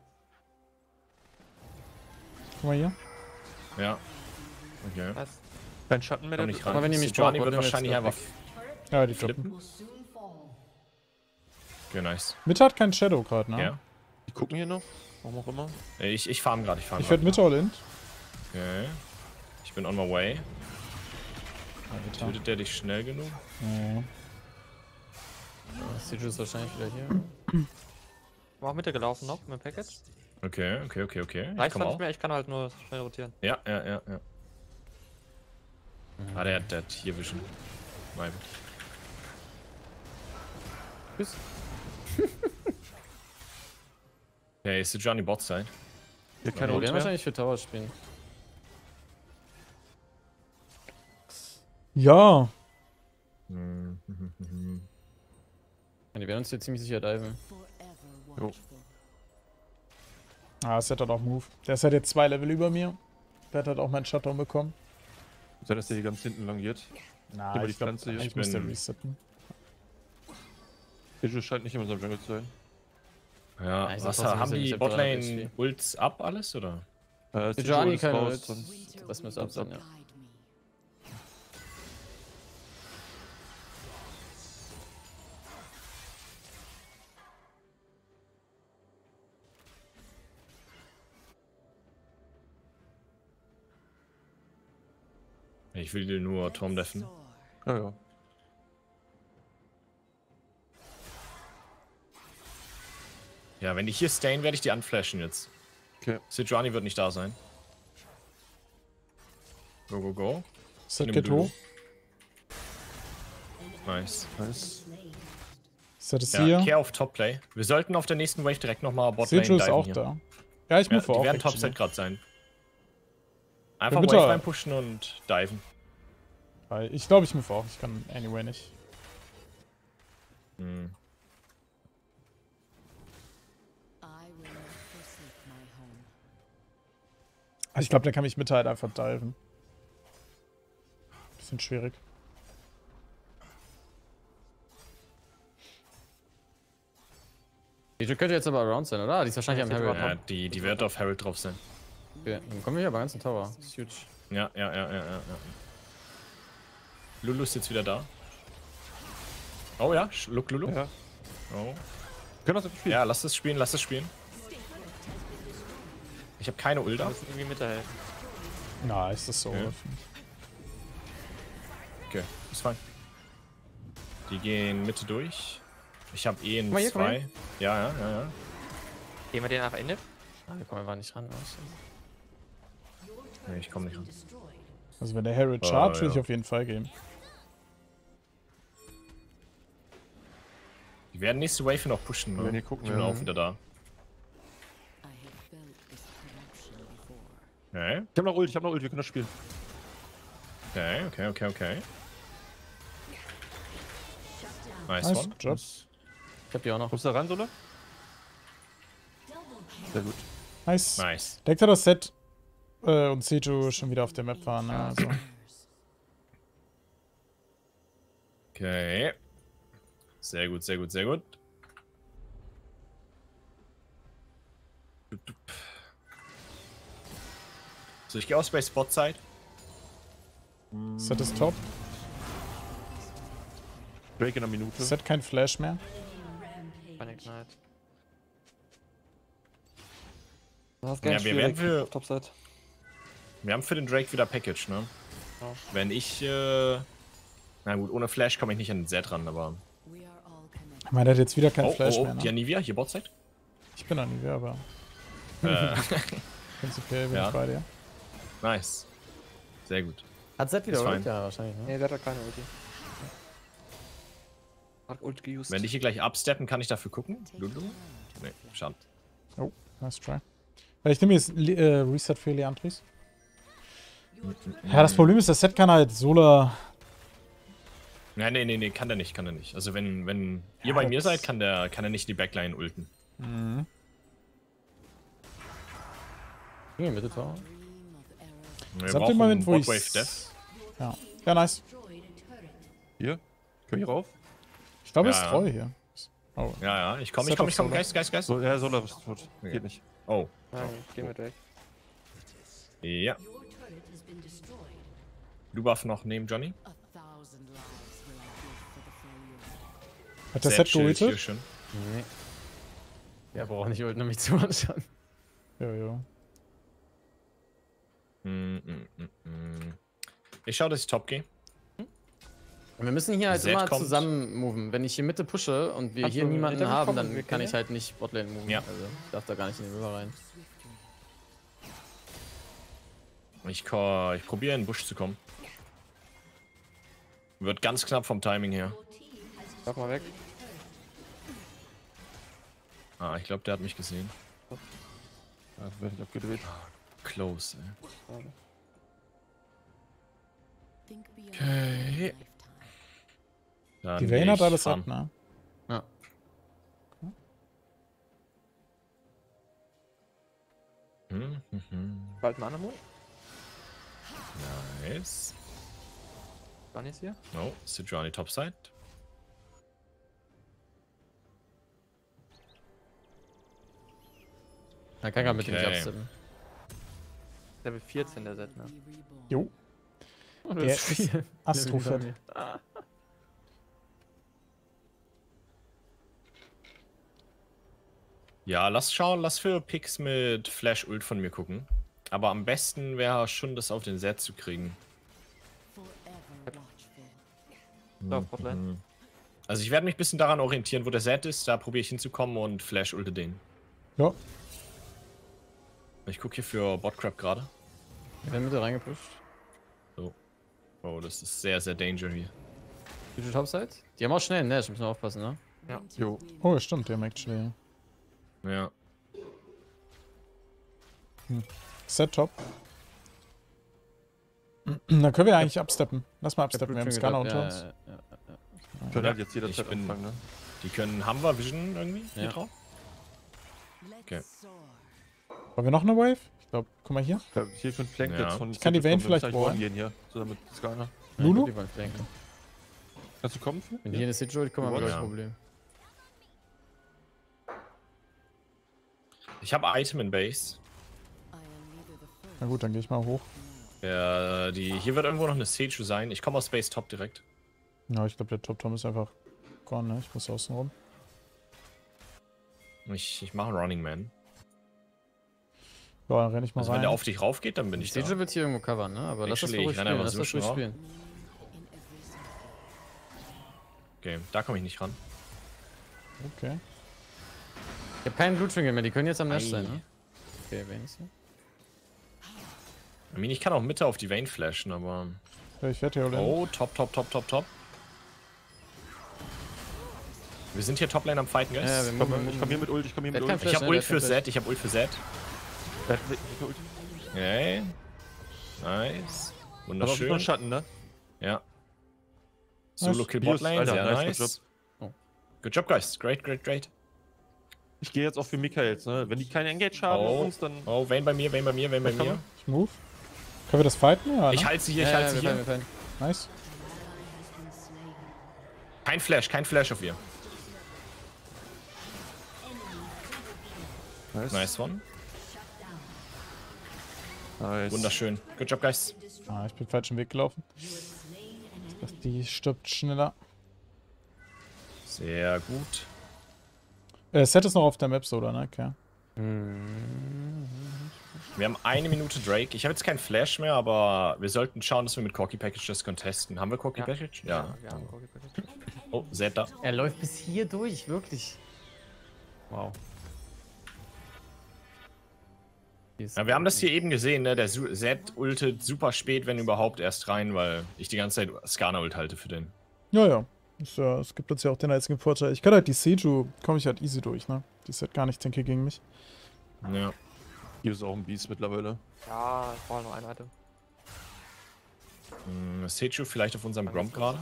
Guck mal hier. Ja. Okay. Nice. Kein Schatten mehr. Komm der- nicht ran. Aber wenn ihr mich Sejuani droppt, wird dann wird's wahrscheinlich doch einfach Ja, die droppen. flippen. Okay, nice. Mitte hat keinen Shadow gerade, ne? Ja. Die gucken hier noch. Warum auch immer. Ich, ich farm gerade, ich farm Ich werde grad. Mitte all in. Okay. Ich bin on my way. Alter. Tötet der dich schnell genug? Ja. Seju ist wahrscheinlich wieder hier. War auch Mitte gelaufen noch mit dem Package. Okay, okay, okay, okay. Ich Reicht komm zwar auch. nicht mehr, ich kann halt nur schnell rotieren. Ja, ja, ja, ja. Ah, der, hat- der hat hier Vision. Mein. Tschüss. Okay, ist Sejuani Bot sein? Hier keine Wir Ult werden mehr. wahrscheinlich für Tower spielen. Ja. Hm, hm, hm, hm. Ja, die werden uns hier ziemlich sicher diven. Jo. Ah, das hat halt auch Move. Der ist halt jetzt zwei Level über mir. Der hat halt auch meinen Shutdown bekommen. Sei, dass der hier ganz hinten langiert. Na, Gib mal die ich glaube, Pflanze hier. ich muss der bin- resetten. Seju scheint nicht in unserem Jungle zu sein. Ja, Ja, ich sag was trotzdem, haben wir die sind jetzt Botlane H P. Ults ab alles oder? Äh, Seju Sejuani ist keine raus, Ult. sonst- Das müsste ab sein, ja. Ich will dir nur Tom deffen. Ja, ja. Ja, wenn die hier stayen, werde ich die anflashen jetzt. Okay. Sejuani wird nicht da sein. Go, go, go. Set Nimm geht Lulu. hoch. Nice. Nice. Set ist Ja, hier. kehr auf Top-Play. Wir sollten auf der nächsten Wave direkt nochmal Botlane Seju ist diven auch hier. da. Ja, ich Ja, move die auch. werden actually. Top-Set gerade sein. Einfach bitte. Wave reinpushen und diven. Weil Ich glaube, ich move auch. Ich kann anyway nicht. Hm. Also ich glaube, der kann mich mit halt einfach diven. Bisschen schwierig. Die könnte jetzt aber around sein, oder? Die ist wahrscheinlich am Herald. Ja, die, die wird auf Herald drauf sein. Okay, dann kommen wir hier aber ganz in Tower. Das ist huge. Ja, ja, ja, ja, ja. ja. Lulu ist jetzt wieder da. Oh ja, Sch- look Lulu. Ja. Oh. Können das spielen? Ja, lass es spielen, lass es spielen. Ich habe keine Wir Ulda. müssen irgendwie mithelfen. Na, ist das so. Ja. Okay, ist fein. Die gehen Mitte durch. Ich habe eh einen Guck mal hier, guck mal zwei. Ja, ja, ja, ja. Gehen wir den nach Ende? Ah, wir kommen einfach nicht ran. Was? Nee, ich komme nicht ran. Also wenn der Herald Ah, charge, ja. will ich auf jeden Fall gehen. Die werden nächste Wave noch pushen, Wir ne? werden hier gucken, Ich bin ja. auch wieder da. Okay, Ich hab noch Ult, ich hab noch Ult, wir können das spielen. okay, okay, okay, okay. Nice, Nice one. Job. Ich hab die auch noch. Kommst du da ran, Sola? Sehr gut. Nice. Nice. Deckt er das Set äh, und Seju schon wieder auf der Map waren. Ne? Also. Okay. Sehr gut, sehr gut, sehr gut. So, ich gehe aus bei Spot-Side. Set ist top. Drake in einer Minute. Set kein Flash mehr. Keine Ignite. Das ist Ja, ganz wir schwierig werden für- auf Topside. Wir haben für den Drake wieder Package, ne? Ja. Wenn ich, äh... Na gut, ohne Flash komme ich nicht an den Zed ran, aber... Ich meine, der hat jetzt wieder kein Oh, Flash oh, oh, mehr. die Ne? Anivia, hier Botside. Ich bin an Nivea, aber äh, prinzipiell bin Ja. ich bei dir. nice. Sehr gut. Hat Zed wieder Ist fein. Ult? Ja, wahrscheinlich. Ne? Nee, der hat doch keine Ulti. Hat Ult geused. Wenn die hier gleich absteppen, kann ich dafür gucken? Lulu? Nee, schade. Oh, nice try. Weil ich nehme jetzt äh, Reset für Leandris. Ja, das Problem ist, das Set kann halt Sola. Nein, nee, nee, nee, kann der nicht, kann der nicht. Also wenn, wenn ihr Ja, bei mir das- seid, kann der, kann er nicht die Backline ulten. Mhm. Ging in Mitte Tower. Wir Das habt ihr brauchen mal mit, wo ich. Botwave Death. Ja. ja, nice. Hier? Können wir hier rauf? Ich glaube, er Ja, ist ja. treu hier. Oh. Ja, ja, ich komme, ich Set komme, of ich komme. Solar. Geist, Geist, Geist. So, ja, Sola ist tot. Okay. Geht nicht. Oh, Nein, gehen wir Drake. ja. Du buff noch neben Johnny. Hat der Zed Set chillt hier geultet? schon. Nee. Ja, braucht nicht Ult, nämlich zu anschauen. Ja, ja. Mm, mm, mm, mm. Ich schau, dass ich top gehe. Wir müssen hier halt Zed immer kommt. zusammen moven. Wenn ich hier Mitte pushe und wir Kannst hier du niemanden hinter mir haben, kommen, dann wir kann können ich halt nicht Botlane moven. Ja. Also ich darf da gar nicht in den River rein. Ich, ko- ich probiere in den Busch zu kommen. Wird ganz knapp vom Timing her. Sag mal weg. Ah, ich glaube, der hat mich gesehen. Ja, wird nicht abgedreht. Close, ey. Schade. Okay. Dann Die geh Vayne hat ich alles farm. ab, ne? Ja. Hm, hm, hm. Bald mal Animo. Nice. Dann ist hier. No, Sejuani topside. Da kann er mit dem nicht Okay. absteppen. Level vierzehn der Set, ne? Jo. Oh, Der ist Astrofett. Ja, lass schauen, lass für Picks mit Flash Ult von mir gucken. Aber am besten wäre schon, das auf den Set zu kriegen. So, auf Botlane. Mhm. Also ich werde mich ein bisschen daran orientieren, wo der Set ist. Da probiere ich hinzukommen und Flash Ulte den. Ja. Ich gucke hier für Botcrab gerade. Ich bin Mitte reingepusht. Oh, das ist sehr, sehr danger hier. Future Topside? Die haben auch schnell einen Nash, müssen wir aufpassen, ne? Ja. Jo. Oh, stimmt, der merkt schwer. Ja. Set top. Dann können wir eigentlich absteppen. Lass mal absteppen, wir haben Scanner unter uns. Ja, ja, ja. Können halt jetzt Ich jederzeit bin- anfangen, ne? Die können. Haben wir Vision irgendwie hier Ja. drauf? Okay. Wollen wir noch eine Wave? Ich glaube, guck mal hier. Ich glaub, hier für den Flank Ja. jetzt von Ich kann die City Vayne kommen, wir vielleicht müssen eigentlich wallen. gehen hier. So damit Skana. Ja, Lulu? die wollen flanken. Kannst du kommen für? Wenn hier eine Situation kommen, haben wir Ja. gleich ein Problem. Ich habe Item in Base. Na gut, dann gehe ich mal hoch. Ja, die, hier wird irgendwo noch eine Seju sein. Ich komme aus Base Top direkt. Ja, ich glaube, der Top-Tom ist einfach gone, ne? Ich muss außen rum. Ich, ich mache einen Running Man. Ja, dann renne ich mal Also wenn rein. der auf dich rauf geht, dann bin ich da. Seju wird hier irgendwo covern, ne? Aber lass das Actually, ruhig ich renne spielen, einfach lass so das ruhig schon spielen. Okay, da komme ich nicht ran. Okay. Ich hab keinen Blutschwingel mehr, die können jetzt am Nash Ei. sein, ne? Okay, wen ist hier? I mean, ich kann auch Mitte auf die Vayne flashen, aber... Ja, ich werde hier alle. Oh, top, top, top, top, top. Wir sind hier Toplane am Fighten, guys. Ja, wir Ich müssen- komme komm hier mit Ult, ich komme hier Der mit hat Ult. kein ich hab Flash, ne? Ult Der für hat kein Z, ich hab Ult für Z. Der hat Ult. Okay. Nice. Aber auf jeden Fall Wunderschön. Schatten, ne? Ja. Solo Kill Bios, Botlane, Alter, sehr nice, nice. good job. Good job, guys. Great, great, great. Ich gehe jetzt auch für Michaels, ne? Wenn die keine Engage haben auf Oh, uns, dann. oh, Vayne bei mir, Vayne bei mir, Vayne bei Ja, komm. mir. Ich move. Können wir das fighten? Ja, Ich ne? halte sie hier, ich Ja, halte ja, sie wir hier. fallen, wir fallen. Nice. Kein Flash, kein Flash auf ihr. Nice. Nice one. Nice. Wunderschön. Good job, guys. Ah, ich bin falschen Weg gelaufen. Die stirbt schneller. Sehr gut. Äh, Set ist noch auf der Map, so, oder? Ne? Okay. Wir haben eine Minute Drake. Ich habe jetzt keinen Flash mehr, aber wir sollten schauen, dass wir mit Corki Package das contesten. Haben wir Corki Ja. Package? Ja. wir haben Corki Package. Oh, Zed da. Er läuft bis hier durch, wirklich. Wow. Ja, wir haben das hier eben gesehen, ne? Der Su- Zed ultet super spät, wenn überhaupt, erst rein, weil ich die ganze Zeit Skana-Ult halte für den. Ja, ja. Ist, ja. Es gibt uns ja auch den einzigen Vorteil. Ich kann halt die Seju, komme ich halt easy durch, ne? Die ist halt gar nicht, denke ich, gegen mich. Ja. Hier ist auch ein Beast mittlerweile. Ja, ich brauche noch ein Item. Hm, Seju vielleicht auf unserem Gromp gerade.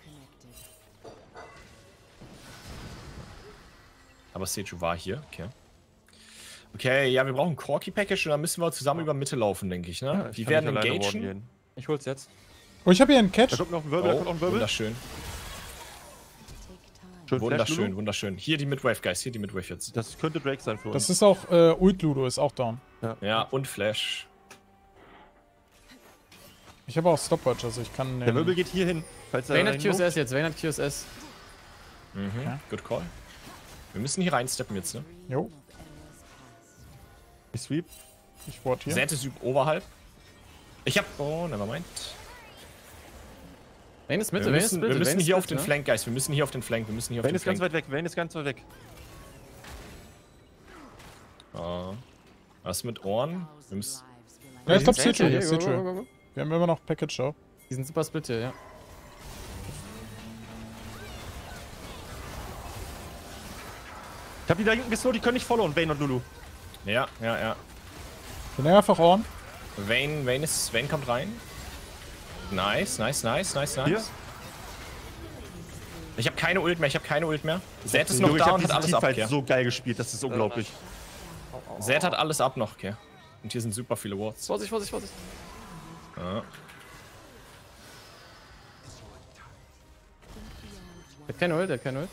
Aber Seju war hier, okay. Okay, ja, wir brauchen Corki Package und dann müssen wir zusammen über Mitte laufen, denke ich, ne? Ja, ich Die kann werden nicht alleine engagen. warden gehen. Ich hol's jetzt. Oh, ich habe hier einen Catch. Da kommt noch ein Wirbel, da kommt noch Oh, ein Wirbel. wunderschön. Schön Flash, Wunderschön, Lulu. wunderschön. Hier die Midwave, Guys, hier die Midwave jetzt. Das könnte Drake sein für uns. Das ist auch, äh, Ult Ludo ist auch down. Ja, und Flash. Ich habe auch Stopwatch, also ich kann. Der den- Wirbel geht hier hin. Falls er Vayne hat dahin Q S moves. S jetzt, Vayne hat Q S S. Mhm, Ja. good call. Wir müssen hier reinsteppen jetzt, ne? Jo, Ich sweep. ich ward hier. Zed ist üb- oberhalb. Ich hab. Oh, nevermind. Vayne ist Mitte, Wir Vayne ist müssen, Mitte. wir müssen Vayne ist hier auf Mitte, den ne? Flank, Guys. Wir müssen hier auf den Flank. Wir müssen hier auf Vayne den ist ganz Flank. weit weg. Vayne ist ganz weit weg. Ah. Was mit Ohren? Wir müssen. Ja, ich glaube Die sind Seju, hier, hier, go, go, Seju. go, go. Wir haben immer noch Package auch. Die sind super split hier, ja. Ich hab die da hinten geslowt, die können nicht followen, Vayne und Lulu. Ja, ja, ja. Wir nehmen einfach Ohren. Vayne, Vayne, ist, Vayne kommt rein. Nice, nice, nice, nice, nice. Hier. Ich habe keine Ult mehr, ich habe keine Ult mehr. Zed ist noch Junge, ich da hab und hat diesen alles ab, Teamfight okay. so geil gespielt, das ist unglaublich. Au, au, Zed au. hat alles ab noch, okay. Und hier sind super viele Wards. Vorsicht, Vorsicht, Vorsicht. Ja. Der hat keine Ult, der hat keine Ult.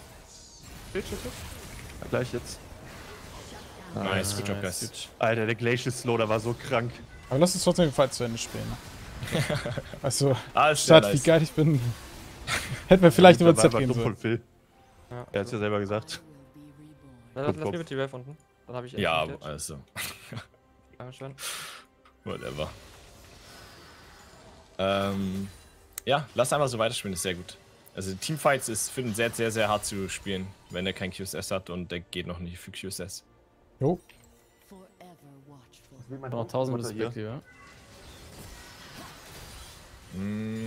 Gleich jetzt. Nice, good job, Nice, guys. Alter, der Glacial Slow, der war so krank. Aber lass uns trotzdem den Fight zu Ende spielen. Ne? Also, Alles sehr statt wie nice. geil ich bin. Hätten wir vielleicht über Das Z war gehen einfach dumm sollen. von Phil. Ja. Er hat's ja selber gesagt. Na, lass, lass mir mit die Wave unten. Dann habe ich echt Ja, einen Catch. also, Dankeschön. whatever. Ähm, ja, lass einfach so weiterspielen, ist sehr gut. Also Teamfights ist für den Zed sehr, sehr hart zu spielen, wenn er kein Q S S hat und der geht noch nicht für Q S S. Jo. Noch tausend Respekt hier, ja. Mm,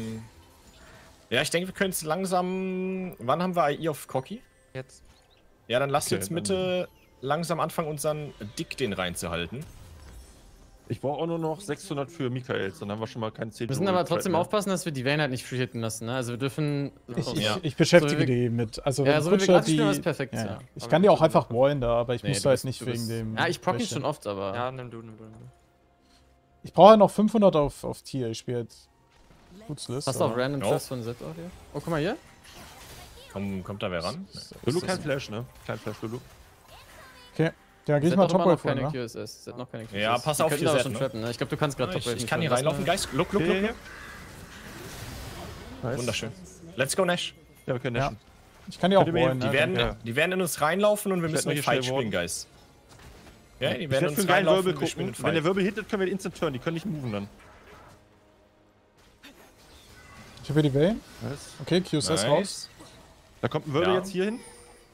Ja, ich denke, wir können es langsam. Wann haben wir A I auf Cocky? Jetzt. Ja, dann lasst Okay, jetzt Mitte langsam anfangen, unseren Dick den reinzuhalten. Ich brauche auch nur noch sechshundert für Michael, dann haben wir schon mal keinen zehn. Wir müssen aber trotzdem aufpassen, dass wir die Vayne halt nicht free hitten lassen, ne? Also wir dürfen... Ich, ich, Ja. ich beschäftige So wie die mit. Also, Ja, so wie wir Kutscher, gerade die, spielen, ist perfekt, ja. ja. Ich Aber kann die auch du- einfach wallen da, aber ich Nee, muss du da bist- jetzt nicht du wegen bist- dem. Ja, ich proc ihn Wäschen. schon oft, aber... Ja, nimm du, nimm du, nimm du. Ich brauche ja noch fünfhundert auf, auf Tier. Ich spiele jetzt Gutslis. Hast du auch Random Ja. Chest von Z auch hier? Oh, guck mal hier. Komm, kommt da wer ran? Lulu kein Flash, ne? Kein Flash, Lulu. Okay, ja, geh ich Z mal hat immer Top noch Wave keine holen, Q ne? S S. Z hat noch keine Q S S. Ja, pass Die auf, könnten hier aber Z, schon ne? trappen, ne? Ich glaube, du kannst gerade Ich, Top Wave ich nicht kann hier trappen. Lass reinlaufen, mal- Geist. Look, look, look, Okay. look. Nice. Wunderschön. Let's go, Nash. Ja, wir können Ja. dashen. Ich kann die auch Könnt ihr mir- wallen, Die ne? werden, ja. die werden in uns reinlaufen und wir Ich müssen werd einen mal hier Fight schnell spielen, warten. Guys. Ja, die Ich werden werde in für uns einen geilen reinlaufen Wirbel und wir spielen gucken. einen Wenn der Fight. Wirbel hittet, können wir instant turn. Die können nicht moven dann. Ich habe hier die Vayne. Nice. Okay, Q S S raus. Nice. Da kommt ein Wirbel Ja. jetzt hier hin.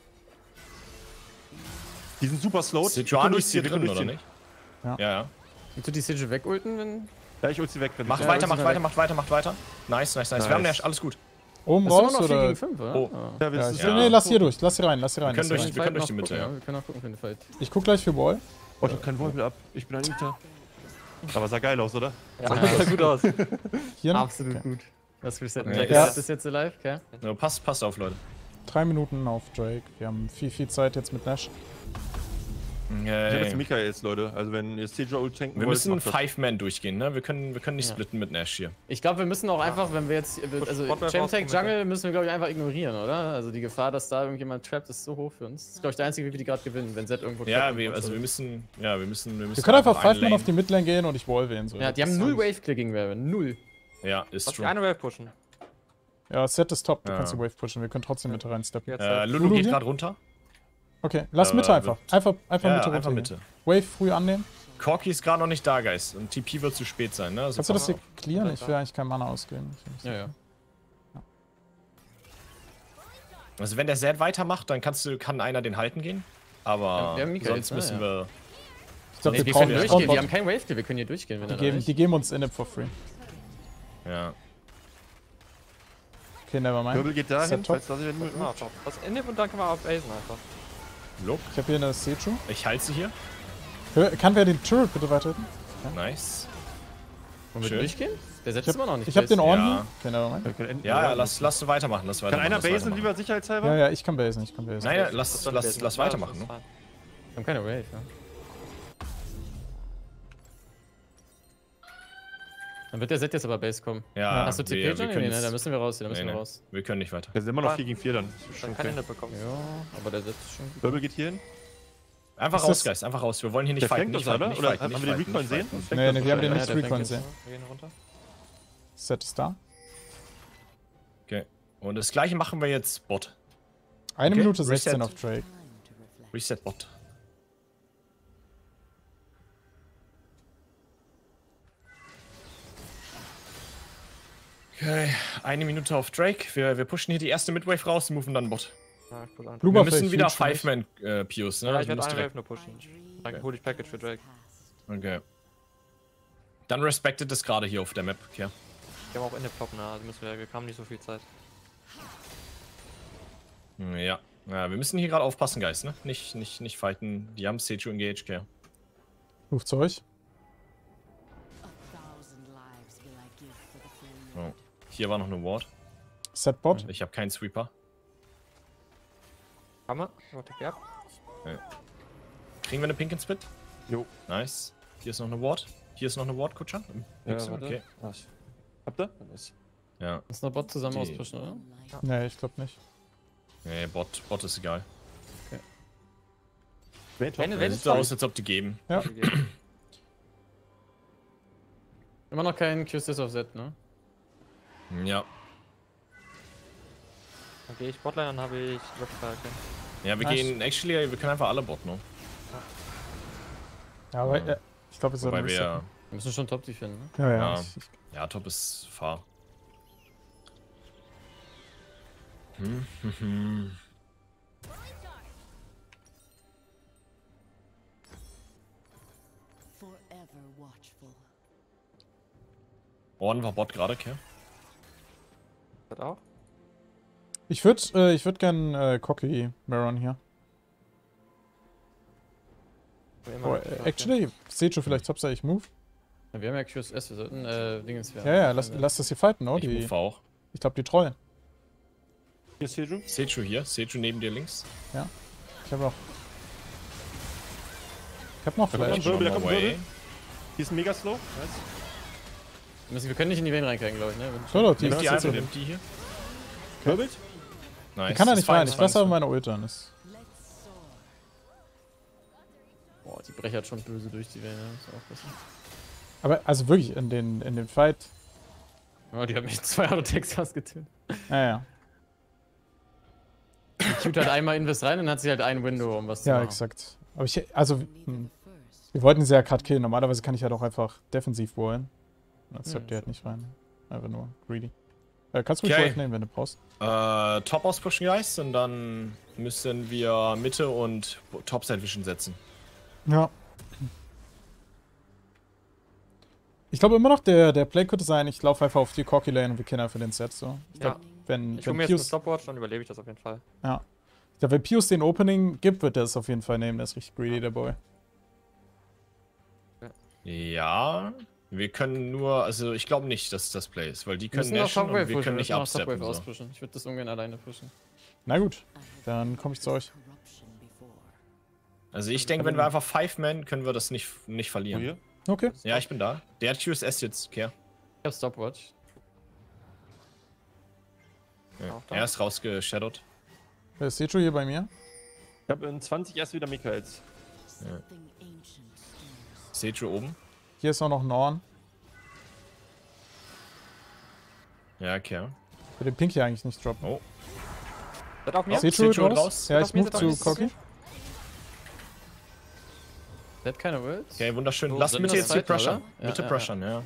Die sind super slowed. Sejuani ist hier Wir können drin, oder durchziehen. nicht? Ja. Ja, ja. Willst du die Sigil wegulten, wenn... Ja, ich hol sie weg. Wenn Macht ich- Ja, weiter, ist macht er weiter, weg. macht weiter, macht weiter. Nice, nice, nice. Wir haben Nice. Nash, alles gut. Oben Das ist immer raus noch vier oder? gegen fünf, oder? Oh. Ah. Ja, wir Ja, sind- ich, Ja. Nee, lass hier durch. Lass hier rein, lass hier rein. Wir können lass hier durch- rein. wir können Fight die noch Mitte, gucken, ja. Wir können auch gucken für den Fight. Ich guck gleich für Wall. Oh, ich hab keinen Wirbel ab. Ich bin ein Inter. Aber sah geil aus, oder? Ja, das sah gut aus. Hier noch? Absolut Okay. gut. Das resetten. Ja. Jack Ja. ist jetzt alive, okay? Ja, passt, passt auf, Leute. Drei Minuten auf Drake. Wir haben viel, viel Zeit jetzt mit Nash. Ich hab jetzt Okay. Michaels, Leute. Also wenn ihr Seja ult tanken Wir wollt, müssen macht das. Five-Man durchgehen, ne? Wir können, wir können nicht Ja. splitten mit Nash hier. Ich glaube, wir müssen auch einfach, wenn wir jetzt... Also, Spot Wave Champ Tag rauskommen, Jungle müssen wir, glaube ich, einfach ignorieren, oder? Also die Gefahr, dass da irgendjemand trappt, ist so hoch für uns. Das ist, glaube ich, der einzige, wie wir die gerade gewinnen, wenn Z irgendwo Ja, trappt. wir, also wir müssen, ja, wir müssen, wir müssen Wir können einfach eine Five-Man Lane- auf die Midlane gehen und ich Wall wählen. So. Ja, die haben null Wave-Clicking, Baron. Null. Ja, ist Lass die true. eine Wave pushen. Ja, Set ist top. Du Ja. kannst die Wave pushen. Wir können trotzdem Mitte reinsteppen. Jetzt Äh, halt. Lulu Lulu geht hier? gerade runter. Okay, lass Äh, Mitte einfach. Einfach, einfach Ja, Mitte einfach runter. Mitte. Wave früh annehmen. Corki ist gerade noch nicht da, Guys. Und T P wird zu spät sein, ne? Also Kannst du das pass hier clearen? Ich will eigentlich kein Mana ausgeben. Ja, ja. auf. Also wenn der Zed weitermacht, dann kannst du, kann einer den halten gehen. Aber Ja, wir haben Mika sonst jetzt, ne? müssen Ja. wir. Ich glaube, Nee, wir wir brauchen können wir durchgehen, brauchen Wir haben Bot. keinen Wave-Kill, wir können hier durchgehen, wenn Die er geben, die geben uns Init for free. Ja. Okay, nevermind. Wirbel geht dahin. Set top. Falls das wenn Ah, top. Das endet und dann können wir auf Basen einfach. Look, Ich habe hier eine Seju. ich halte sie hier. Hör- Kann wer den Turret bitte weiterhalten? Nice. Wollen wir Schön. durchgehen? Der setzt Ich immer noch hab, nicht. ich hab den Base. Orden Ja. hier. Okay, nevermind. Ja, ja, lass, lass du weitermachen. Lass Kann weitermachen, einer lass basen, weitermachen. lieber sicherheitshalber? Ja, ja, ich kann basen, ich kann basen. Nein, ja, lass, Das soll lass, Basen. lass Ja, weitermachen. das ist Ne? fein. Wir haben keine Wave, ja. Dann wird der Set jetzt aber Base kommen. Ja, Hast du T P, wir, wir Johnny? Nee, können nee, da müssen wir raus, da müssen nee, wir nee. raus. Wir können nicht weiter. Wir sind immer noch vier gegen vier dann. Das ist schon Dann kann okay. Ende bekommen. Ja, aber der Set ist schon gut. Wirbel geht hier hin. Einfach Ist raus, das- Geist, einfach raus. Wir wollen hier nicht Der fighten, flankt nicht uns, fighten, oder? nicht Oder fighten, haben nicht wir den fighten, Recon nicht sehen? fighten. Flankt Nee, uns nee, wir haben den oder? Ja, nicht der Recon flankt sehen. jetzt. Wir gehen runter. Set ist da. Okay. Und das gleiche machen wir jetzt Bot. Eine Okay, Minute Reset. sechzehn auf Drake. Reset Bot. Okay, eine Minute auf Drake. Wir, wir pushen hier die erste Midwave raus und moven dann Bot. Ja, ich push an. Blue Wir Buff müssen wieder Huge für mich. Five-Man-Pius, ne? Ja, Also ich du werde musst eine direkt- Wave nur pushen. Dann hol ich Package für Drake. Okay. Dann respected es gerade hier auf der Map, okay. Die haben auch Ende ploppen, also müssen wir, wir haben nicht so viel Zeit. Hm, Ja. Ja, wir müssen hier gerade aufpassen, Guys, ne? Nicht, nicht, nicht fighten. Die haben Seju engaged, okay. Ruft zu euch. Oh. Hier war noch eine Ward. Set Bot. Ich habe keinen Sweeper. Hammer, warte, ja. Kriegen wir eine Pink and Split? Jo. Nice. Hier ist noch eine Ward. Hier ist noch eine Ward, Kutscher. Ja, Nix, warte. okay. Was? Habt ihr? Ja. Lass noch Bot zusammen Die- auspushen, oder? Nee, ich glaube nicht. Nee, Bot, Bot ist egal. Wenn top. Wenn- Ja, wenn- sieht so aus, als ob die geben. Ja. Immer noch kein Q S S auf Set, ne? Ja. Dann gehe ich Botline, dann habe ich Rectify. Ja, wir Nice. gehen, actually, wir können einfach alle Bot, ne? Ja, aber Ja. äh, ich glaube, wir sollten Wobei wir, resetten. Wir müssen schon Top defenden, ne? Ja, ja. Ja. Ich, ich, ja, Top ist fahr. Hm, hm, hm. Orden war Bot gerade, okay? Hat auch? Ich würde äh, ich würd gern äh, Cocky Maron hier. Oh, äh, actually, Sejo vielleicht Topside, ich move. Ja, wir haben ja Q S S, wir sollten äh, Dingens werden. Ja, ja, lass, lass das hier fighten, oh, Ich die, move auch. ich glaube, die trollen. Hier ist Seju. Seju hier, Seju neben dir links. Ich habe noch. Ich hab noch Da kommt Flash. ein Wirbel, da kommt ein Away. Wirbel. Hier ist ein mega slow. Nice. Wir, müssen, wir können nicht in die Vayne reinkriegen, glaube ich, ne? So, doch, die Nimm ist die jetzt einfach, so. nimm die hier. Wirbelt? Nice. Die kann er ist nicht fein, rein, ist ich fein, lasse ist aber fein. meine Ult an. Ist Boah, die brechert schon böse durch die Vayne, ist auch besser. aber, also wirklich, in den, in dem Fight. Oh, die hat mich zwei Autotext fast getötet. Ja, ja. Die Cute hat einmal Invest rein und dann hat sie halt ein Window, um was zu Ja, machen. exakt. Aber ich, also, hm, wir wollten sie ja gerade killen. Normalerweise kann ich halt auch einfach defensiv wollen. Dann zockt Ja, die halt nicht rein. Einfach nur greedy. Äh, kannst du mich Okay. okay. nehmen, wenn du brauchst? Äh, Top auspushen, Guys, und dann müssen wir Mitte und Topside Vision setzen. Ja. Ich glaube immer noch, der, der Play könnte sein, ich laufe einfach auf die Corky Lane und wir kennen einfach den Set so. Ich Ja. glaube, wenn, Ich hole wenn mir jetzt eine Pius, Stopwatch, dann überlebe ich das auf jeden Fall. ja. Ich glaube, wenn Pius den Opening gibt, wird er es auf jeden Fall nehmen. Der ist richtig greedy, der Boy. Ja, wir können nur, also ich glaube nicht, dass das Play ist, weil die Wir können müssen noch nashen und Shockwave wir pushen, können wir nicht müssen noch Shockwave absteppen. So. auspushen. Ich würde das ungern alleine pushen. Na gut, dann komme ich zu euch. Also ich denke, wenn wir einfach Five-Man, können wir das nicht, nicht Wo verlieren. hier? Okay. Ja, ich bin da. Der hat Q S S jetzt, Care. Ich hab Stopwatch. Ja. Auch da. Er ist rausgeshadowed. Wer ist Sejo hier bei mir? Ich habe in zwanzig erst wieder Michaels. Seju oben. Hier ist auch noch Norn. Ja, Care. Ich will den Pink hier eigentlich nicht droppen. Oh. Seid auf mir? Sejo Sejo raus? raus. Ja, Auf ich mir, move seid zu auf mir. Corky. Der hat keine Worlds. Okay, wunderschön. So, Lass sollten Mitte wir jetzt das hier fighten, pressure. oder? Ja, Mitte ja, pressure, ja.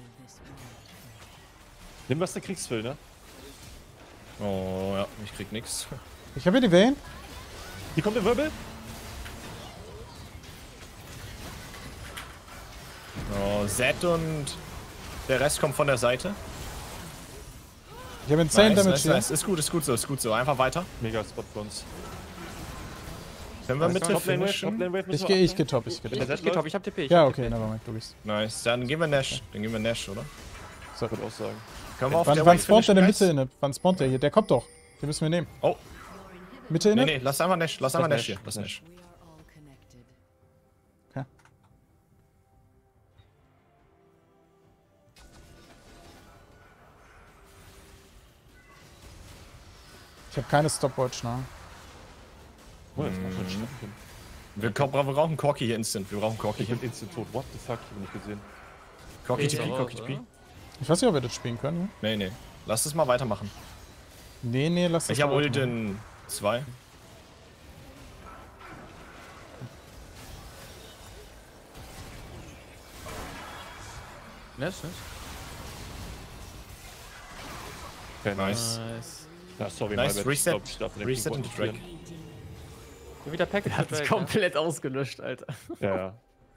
Nimm was der Kriegsfüll, ne? Oh, ja, ich krieg nix. Ich habe hier die Vayne. Hier kommt der Wirbel. Oh, Zed und der Rest kommt von der Seite. Ich habe Insane Nice, Damage nice, hier. nice. Ist gut, ist gut so, ist gut so. Einfach weiter. Mega Spot für uns. Können wir Mitte Top Lane Wave, Top finishen? Lane Wave müssen Ich wir gehe ich abfangen. geh top, ich geh Ich, top. ich geh top, ich hab T P. Ich Ja, hab okay, T P. nevermind, du gehst. Nice. Dann gehen wir Nash. Dann gehen wir Nash, oder? So. Ich würde auch sagen. Können wir auf Wann, der wann Wave spawnt der in der finishen, Mitte guys? inne? Wann spawnt der hier? Der kommt doch. Den müssen wir nehmen. Oh, Mitte nee, inne? nee, lass einfach Nash. Lass einfach Nash, Nash hier. Lass Nash. Nash. Okay. Ich habe keine Stopwatch, ne? Oh, das macht schon schnappen können. Wir, ko- wir brauchen Corky hier instant. Wir brauchen Corky Ich hier. bin instant tot. What the fuck? Ich hab ihn nicht gesehen. Corky Ist T P, er Corky raus, T P. oder? Ich weiß nicht, ob wir das spielen können. Nee, nee. Lass es mal weitermachen. Nee, nee, lass das Ich habe mal Ult weitermachen. in zwei. Nash, Nash. Okay, Nice. Nice. Ja, sorry, Nice, my bad. reset. Ich glaub, ich darf den Reset Ping into Drake. probieren. Und wieder Package Der für hat sich Drake, ne? komplett ausgelöscht, Alter. Ja, ja.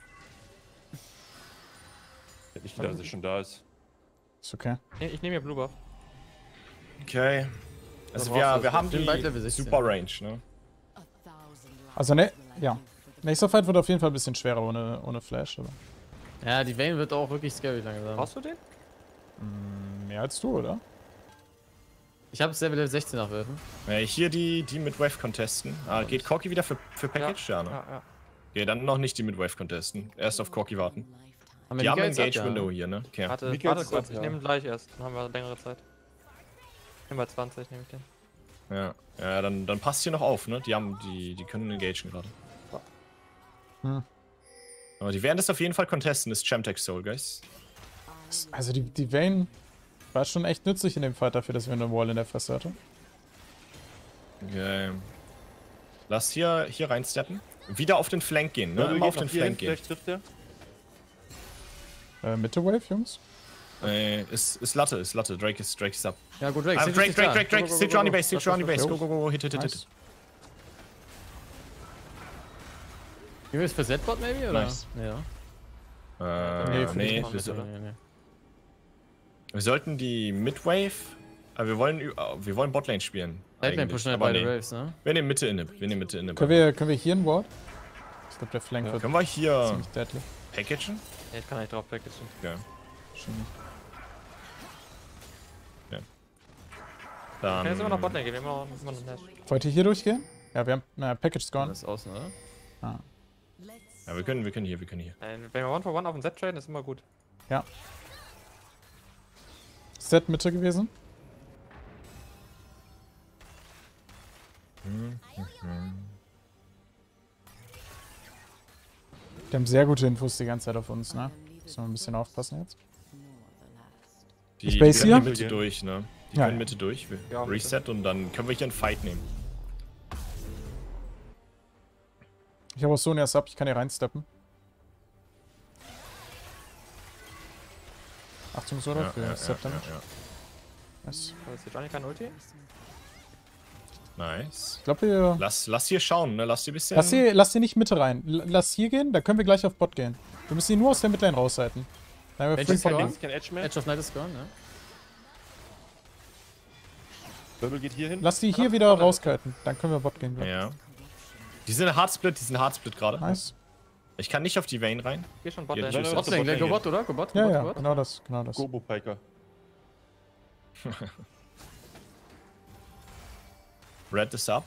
Ja, nicht wieder, dass er schon da ist. Ist okay. Nee, ich nehme hier Blue Buff. Okay. Also brauchst wir, du- wir haben den Wald Level die sechzehn. super Range, ne? Also, ne, ja. Nächster Fight wird auf jeden Fall ein bisschen schwerer ohne, ohne Flash, aber. Ja, die Vayne wird auch wirklich scary langsam. Brauchst du den? Mm, mehr als du, oder? Ich habe Level sechzehn nachwerfen. Ja, hier die, die Mid-Wave contesten. Ah, geht Corky wieder für, für Package? Ja, ne? Ja, ja. Okay, dann noch nicht die Mid-Wave contesten. Erst auf Corky warten. Haben Die haben ein Gears ab? Engage-Window hier, ne? Okay. Warte, Wie geht's warte ab, kurz, ich ja. nehme gleich erst. Dann haben wir längere Zeit. Nehmen wir zwanzig, nehme ich den. Ja, ja dann, dann passt hier noch auf, ne? Die haben, die, die können engagen gerade. Hm. Aber die werden das auf jeden Fall contesten, das Chamtech Soul, guys. Also, die, die Vayne war schon echt nützlich in dem Fight dafür, dass wir eine Wall in der Fresse hatten. Okay. Lass hier, hier reinsteppen. Wieder auf den Flank gehen, ne? Wirbel Immer geht auf den noch hier hin, Flank gehen. vielleicht trifft er. Äh, Mitte Wave, Jungs? Äh, ist, ist Latte, ist Latte. Drake ist, Drake ist up. Ja, gut, Drake. Ah, Sage Drake, ist Drake, da. Drake, Drake. Go, go, go, Sit go, on die go. base, sit on die base. Go, Jo. go, go, hit, hit, hit, Nice. hit. Gehen wir jetzt für Z-Bot maybe, oder? Nice. Ja. Äh, Nee, nee, finde ich nee, nicht. wir, so- Nee, nee, nee. wir sollten die Midwave Aber wir wollen, ü- wir wollen Botlane spielen. Sidelane eigentlich, pushen halt aber beide nee. Waves, ne? Wir nehmen Mitte inne. Wir nehmen Mitte inne. Können wir, können wir hier ein Ward? Ich glaube, der Flank Ja. wird Können wir hier ziemlich deadly. packagen? Ja, ich kann nicht drauf packagen. Okay. Schon nicht. Dann. Ich kann jetzt immer noch Botlane gehen, wir haben immer noch Nash. Wollt ihr hier durchgehen? Ja, wir haben na, Package gone. Das ist außen, oder? Ah. Ja, wir können, wir können hier, wir können hier. Äh, Wenn wir One for One auf den Set traden, ist immer gut. Set Mitte gewesen. Die haben sehr gute Infos die ganze Zeit auf uns, ne? Müssen wir ein bisschen aufpassen jetzt. Die, Ich base die können hier? die Mitte durch, ne? Die Ja. können Mitte durch. Wir Ja, Mitte. Reset und dann können wir hier einen Fight nehmen. Ich habe auch Sonja Sub, ich kann hier reinsteppen. Achtung, so Ja, für ja, Step ja, Damage. ja, Nice. Aber ist jetzt Johnny kein Ulti? ja. Nice. Ich glaube, wir. Lass, lass hier schauen, ne? Lass hier ein bisschen. Lass hier, lass hier nicht Mitte rein. L- Lass hier gehen, dann können wir gleich auf Bot gehen. Wir müssen ihn nur aus der Midlane raushalten. Dann haben wir Welches Free Side Bot. links? Kein Edge mehr. Edge of Night ist gone, ne? Wirbel geht hier hin. Lass die hier wieder rauskiten. Dann können wir Bot gehen. glaub ich. Ja. Die sind Hardsplit, die sind Hardsplit gerade. Nice. Ich kann nicht auf die Vayne rein. Geh schon Ja, Botlane. tschüss. Nein, Botlane, Botlane go gehen. Bot, oder? Go Bot, go Ja, Bot, ja, go Bot. genau das, genau das. Gobo Piker. Red is up.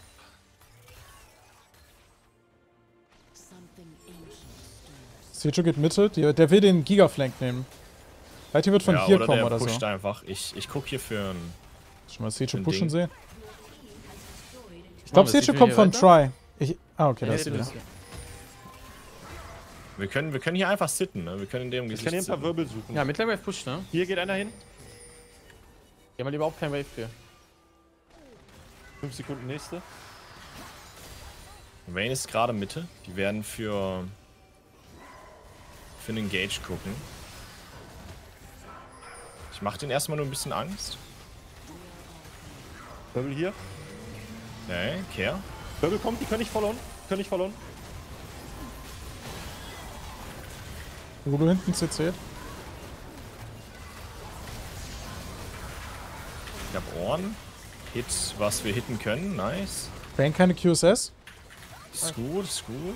Seju geht Mitte, die, der will den Gigaflank nehmen. Leiti wird von Ja, hier oder kommen der oder so. pusht einfach. Ich, ich guck hier für einen. Schon mal Seju Ein pushen Ding. sehen. Ich Machen glaube, wir Seju Seju kommt hier von weiter? Try. Ich, ah, okay, Ja, das ist ja, wieder. das ist- Wir können, wir können hier einfach sitten, ne? Wir können in dem Ich Gesicht kann hier ein paar sitten. Wirbel suchen. Ja, Midlane Wave pusht, ne? Hier geht einer hin. Die haben halt überhaupt kein Wave für. fünf Sekunden nächste. Vayne ist gerade Mitte. Die werden für. für einen Gage gucken. Ich mach den erstmal nur ein bisschen Angst. Wirbel hier. Okay, Care. Wirbel kommt, die können nicht followen. Können nicht followen. Rudo hinten C C. Ich hab Ohren. Hit, was wir hitten können. Nice. Vayne keine Q S S. Ist gut, ist gut.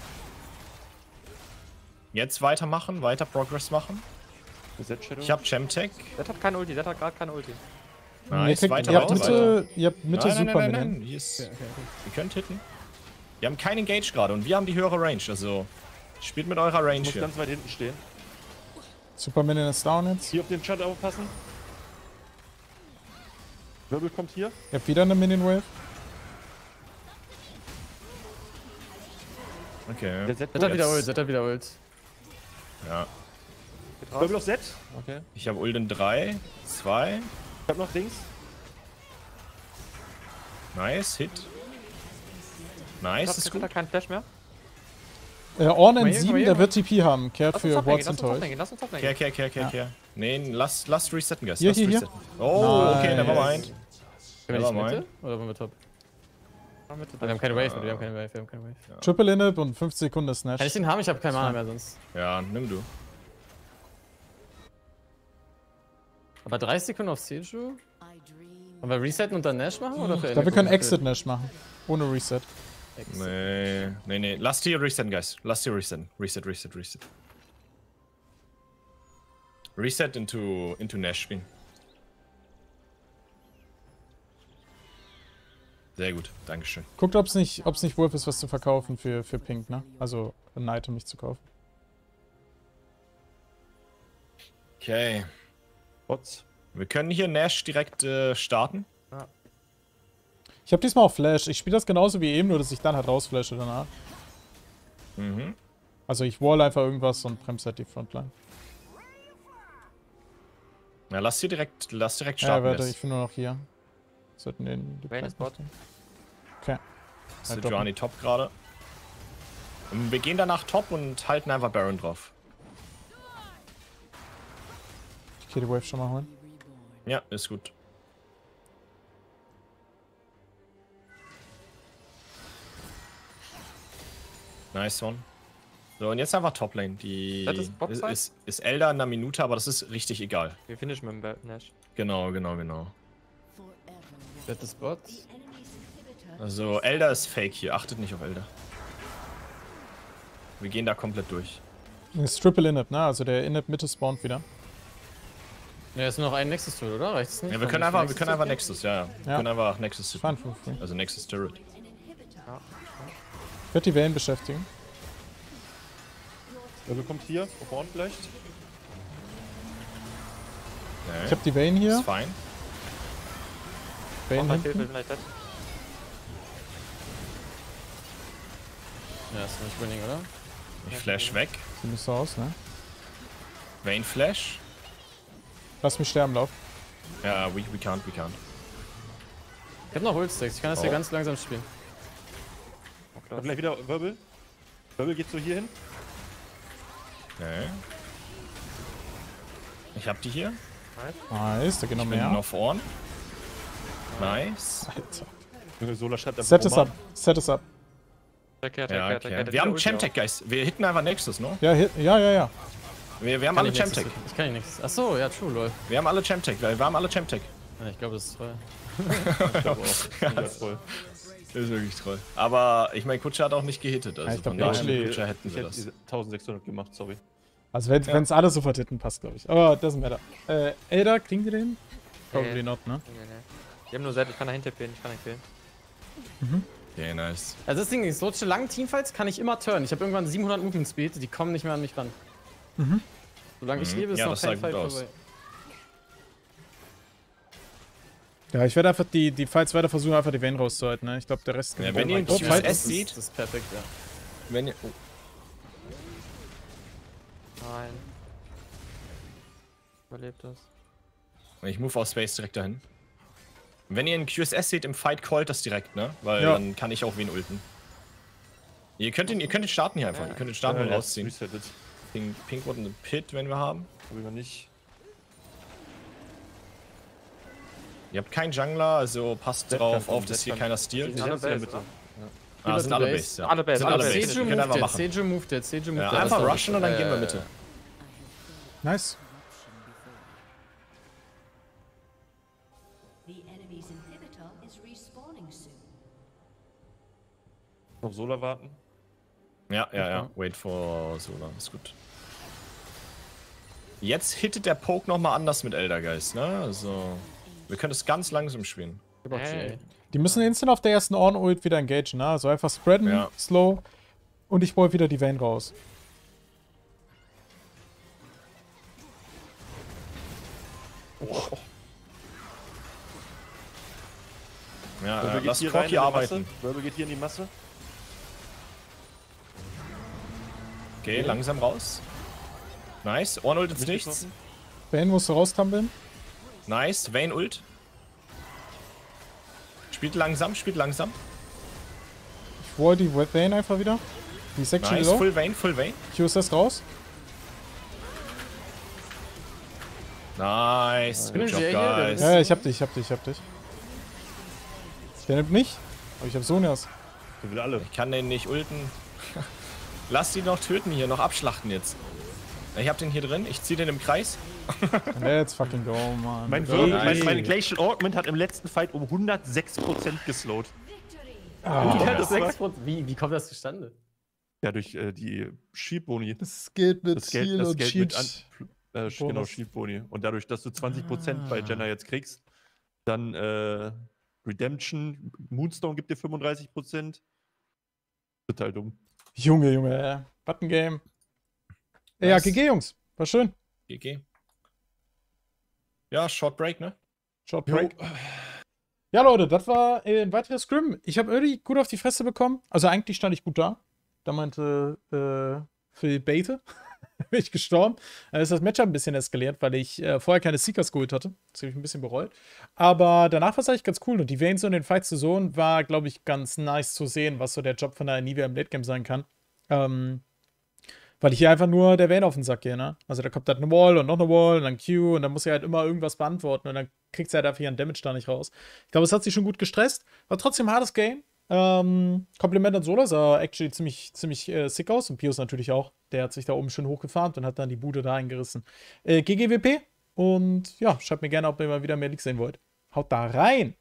Jetzt weitermachen, weiter Progress machen. Reset Shadow. Ich hab Gemtech. Der hat keine Ulti, der hat gerade keine Ulti. ihr, Nice, kriegt, weiter, ihr habt weiter, Mitte, weiter. ihr habt Mitte nein, nein, super nein, mit nein, hin. nein. Hier ist, Ihr könnt hitten. Wir haben keinen Engage gerade und wir haben die höhere Range. Also spielt mit eurer Range Ich muss hier. ganz weit hinten stehen. Super Minion ist down jetzt. Hier auf den Chat aufpassen. Wirbel kommt hier. Ihr habt wieder eine Minion Wave. Okay. Der Set Set hat Jetzt- wieder Ult, Set hat wieder Ult. Ja. Geht raus. Wirbel auf Set. Okay. Ich habe Ult in drei, zwei. Ich hab noch Dings. Nice, Hit. Nice, Hat ist hat gut. er keinen Flash mehr? Äh, Orn Komm in hier, komm sieben, hier. der wird T P haben. Kehrt Lass uns für top lane Wards gehen, lass uns top lane enttäuscht. gehen, lass uns top lane Care, gehen. care, care, care, care. Nee, lass, lass resetten, Guys. Hier, Lass hier, hier. resetten. Oh, okay, Nice. nevermind. Können wir nicht Nevermind. Mitte? Oder wollen wir Top? Mach Mitte, Ah, wir haben keine Wave, wir haben keine Wave, wir haben keine Wave. Triple Inhib und fünfzig Sekunden ist Kann ich Snatch. den haben? Ich habe keine Mana mehr sonst. Ja, nimm du. Aber dreißig Sekunden auf Seju? Wollen wir resetten und dann Nash machen? Oder Ich glaube, wir können Exit Nash machen. Ohne Reset. Nee, nee, nee. Lasst hier resetten, Guys. Lasst hier resetten. Reset, reset, reset. Reset into, into Nash spielen. Sehr gut, Dankeschön. Guckt, ob es nicht, ob's nicht worth ist, was zu verkaufen für, für Pink, ne? Also ein Item nicht zu kaufen. Okay. Bots. Wir können hier Nash direkt äh, starten. Ich habe diesmal auch Flash. Ich spiele das genauso wie eben, nur dass ich dann halt rausflashe danach. Mhm. Also ich wall einfach irgendwas und bremse halt die Frontline. Ja, lass hier direkt, lass direkt Ja, starten. warte, Ness. ich bin nur noch hier. Sollten den... die Vayne ist Plant Bot. machen. Okay. Ist Halt der Johnny top gerade. Und wir gehen danach top und halten einfach Baron drauf. Ich kann die Wave schon mal holen. Ja, ist gut. Nice one. So, und jetzt einfach Toplane. Die Das ist Bot ist, Side? ist, ist Elder in einer Minute, aber das ist richtig egal. Wir finishen mit dem Ba- Nash. Genau, genau, genau. Vierter Spot. Also, Elder ist fake hier. Achtet nicht auf Elder. Wir gehen da komplett durch. Das ist Triple Inhib, ne? Also der Inhib Mitte spawnt wieder. Ja, ist nur noch ein Nexus Turret, oder? Reicht es nicht? Ja, wir Kann können ich einfach, wir Nexus können einfach gehen? Nexus, ja. ja. Wir Ja. können einfach Nexus Fine hitten. for free. Also Nexus Turret. Ich werde die Wellen beschäftigen. Also kommt hier, auf vorn vielleicht. Okay. Ich habe die Vayne hier. Ist fein. Vayne Hilfe, hinten. vielleicht das. Ja, ist nicht winning, oder? Ich flash weg. Sieht nicht so aus, ne? Vayne Flash. Lass mich sterben, Lauf. Ja, we, we can't, we can't. Ich hab noch Ulstacks, ich kann das Oh. hier ganz langsam spielen. Dann gleich wieder Wirbel. Wirbel geht so hier hin. Okay. Ich hab die hier. Nice, da geht noch Ich bin mehr. auf Ohren. Nice. Alter. Junge, Sola schreibt einfach Set is Roman. up. Set is up. Verkehrt, Ja, verkehrt, okay. verkehrt. Wir haben Chamtech, Guys. Wir hitten einfach Nexus, ne? Ja, hi- ja, ja, ja. Wir, wir haben Kann alle ich Nexus Chamtech. hitten. Ich kann nicht nichts. Achso, ja, true, lol. Wir haben alle Chamtech. Wir wir haben alle Chamtech. Ja, ich glaube, das ist toll. Ich glaube auch. Ja, voll. Das ist wirklich toll. Aber ich meine, Kutscher hat auch nicht gehittet. Also Ja, ich glaub, von daher, actually- mit Kutscher hätten Ich wir hätte das. diese eintausendsechshundert gemacht, sorry. Also wenn es alle so vertitten, passt, glaube ich. Aber doesn't matter. Äh, Elder, kriegen die den? Probably Nee. not, ne? Nee, nee. Die haben nur Set, ich kann dahinter pillen, ich kann nicht pillen. Okay, nice. Also das Ding ist, solche langen Teamfights kann ich immer turnen. Ich habe irgendwann siebenhundert Movement Speed, die kommen nicht mehr an mich ran. Solange ich Mhm. lebe, ist Ja, noch das kein sah Fight gut aus. vorbei. Ja, ich werde einfach die, die Fights weiter versuchen, einfach die Vayne rauszuhalten, ne? Ich glaube, der Rest... Ja, wenn ihr Oh, ein Fight- Q S das, sieht- ist, das ist perfekt, ja. Wenn ihr. Oh. Nein. Überlebt das. Ich move aus Space direkt dahin. Wenn ihr einen Q S S seht im Fight, callt das direkt, ne? Weil Ja. dann kann ich auch wen ulten. Ihr könnt ihn, ihr könnt ihn starten hier einfach. Ihr könnt ihn starten Ja, und ja, rausziehen. resettet. Pink, Pinkwood in the Pit, wenn wir haben. Hab ich noch nicht. Ihr habt keinen Jungler, also passt Zed drauf kann kommen, auf, dass Zed hier kann- keiner Die stealt. sind alle ganz in der Base, Mitte. oder? Ah, Wir sind sind alle Base. Base, ja. Alle Base, sind alle alle Base. Base. Seju Wir können einfach moved jetzt, machen. Seju moved jetzt, Seju moved Ja, jetzt. einfach Das war rushen und dann gut. gehen wir Äh, Mitte. Nice. The enemy's inhibitor is respawning soon. Noch Sola warten. Ja, ja, ja. Wait for Solar. Ist gut. Jetzt hittet der Poke nochmal anders mit Eldergeist, ne? Also. Wir können es ganz langsam spielen. Ich hab auch G A. Hey. Die müssen instant auf der ersten Orn-Ult wieder engagen, ne? Also einfach spreaden, Ja. slow. Und ich wollte wieder die Vayne raus. Ja, Wirbel äh, geht lass hier rein in Corki die arbeiten. Masse. Wirbel geht hier in die Masse. Okay, langsam raus. Nice. Orn-Ult ins Nichts. Mitgetroffen. Vayne musst du raustumbeln. Nice. Vayne-Ult. Spielt langsam, spielt langsam. Ich wollte die Vayne einfach wieder. Die ist actually Nice. low. Full Vayne, Full Vayne. Q S S raus. Nice. bin Good im job, G A hier, der guys. Ja, ja, ich hab dich, ich hab dich, ich hab dich. Der nimmt mich. Aber ich hab Sonias. Wir will alle. Ich kann den nicht ulten. Lass die noch töten hier, noch abschlachten jetzt. Ich hab den hier drin, ich zieh den im Kreis. Let's fucking go, man. Mein, So, Wirbel, nice. mein, mein Glacial Augment hat im letzten Fight um hundertsechs Prozent geslowt. Ah, Ja, das das war- sechs Prozent. Wie, wie kommt das zustande? Ja, durch äh, die Shield-Boni. das geht mit Das Geld, Ziel das und Geld mit Cheat. an, äh, Bonus. genau, Shield-Boni. Und dadurch, dass du zwanzig Prozent bei Jenna jetzt kriegst, dann äh, Redemption, Moonstone gibt dir fünfunddreißig Prozent. Total dumm. Junge, Junge, äh, Button Game. Ja, Nice. G G, Jungs. War schön. G G. Ja, Short Break, ne? Short Break. Ja, Leute, das war äh, ein weiteres Scrim. Ich habe irgendwie gut auf die Fresse bekommen. Also eigentlich stand ich gut da. Da meinte äh, Phil Bate, bin ich gestorben. Dann ist das Matchup ein bisschen eskaliert, weil ich äh, vorher keine Seekers geholt hatte. Das habe ich ein bisschen bereut. Aber danach war es eigentlich ganz cool. Und die Vayne so in den Fights zu Zone war, glaube ich, ganz nice zu sehen, was so der Job von der Nivea im Late Game sein kann. Ähm, weil ich hier einfach nur der Vayne auf den Sack gehe, ne? Also da kommt halt eine Wall und noch eine Wall und dann Q und dann muss er halt immer irgendwas beantworten und dann kriegt sie halt einfach ihren Damage da nicht raus. Ich glaube, es hat sich schon gut gestresst. War trotzdem ein hartes Game. Ähm, Kompliment an Solar, sah actually ziemlich, ziemlich äh, sick aus und Pius natürlich auch. Der hat sich da oben schön hochgefarmt und hat dann die Bude da eingerissen. Äh, G G W P und ja, schreibt mir gerne, ob ihr mal wieder mehr Leaks sehen wollt. Haut da rein!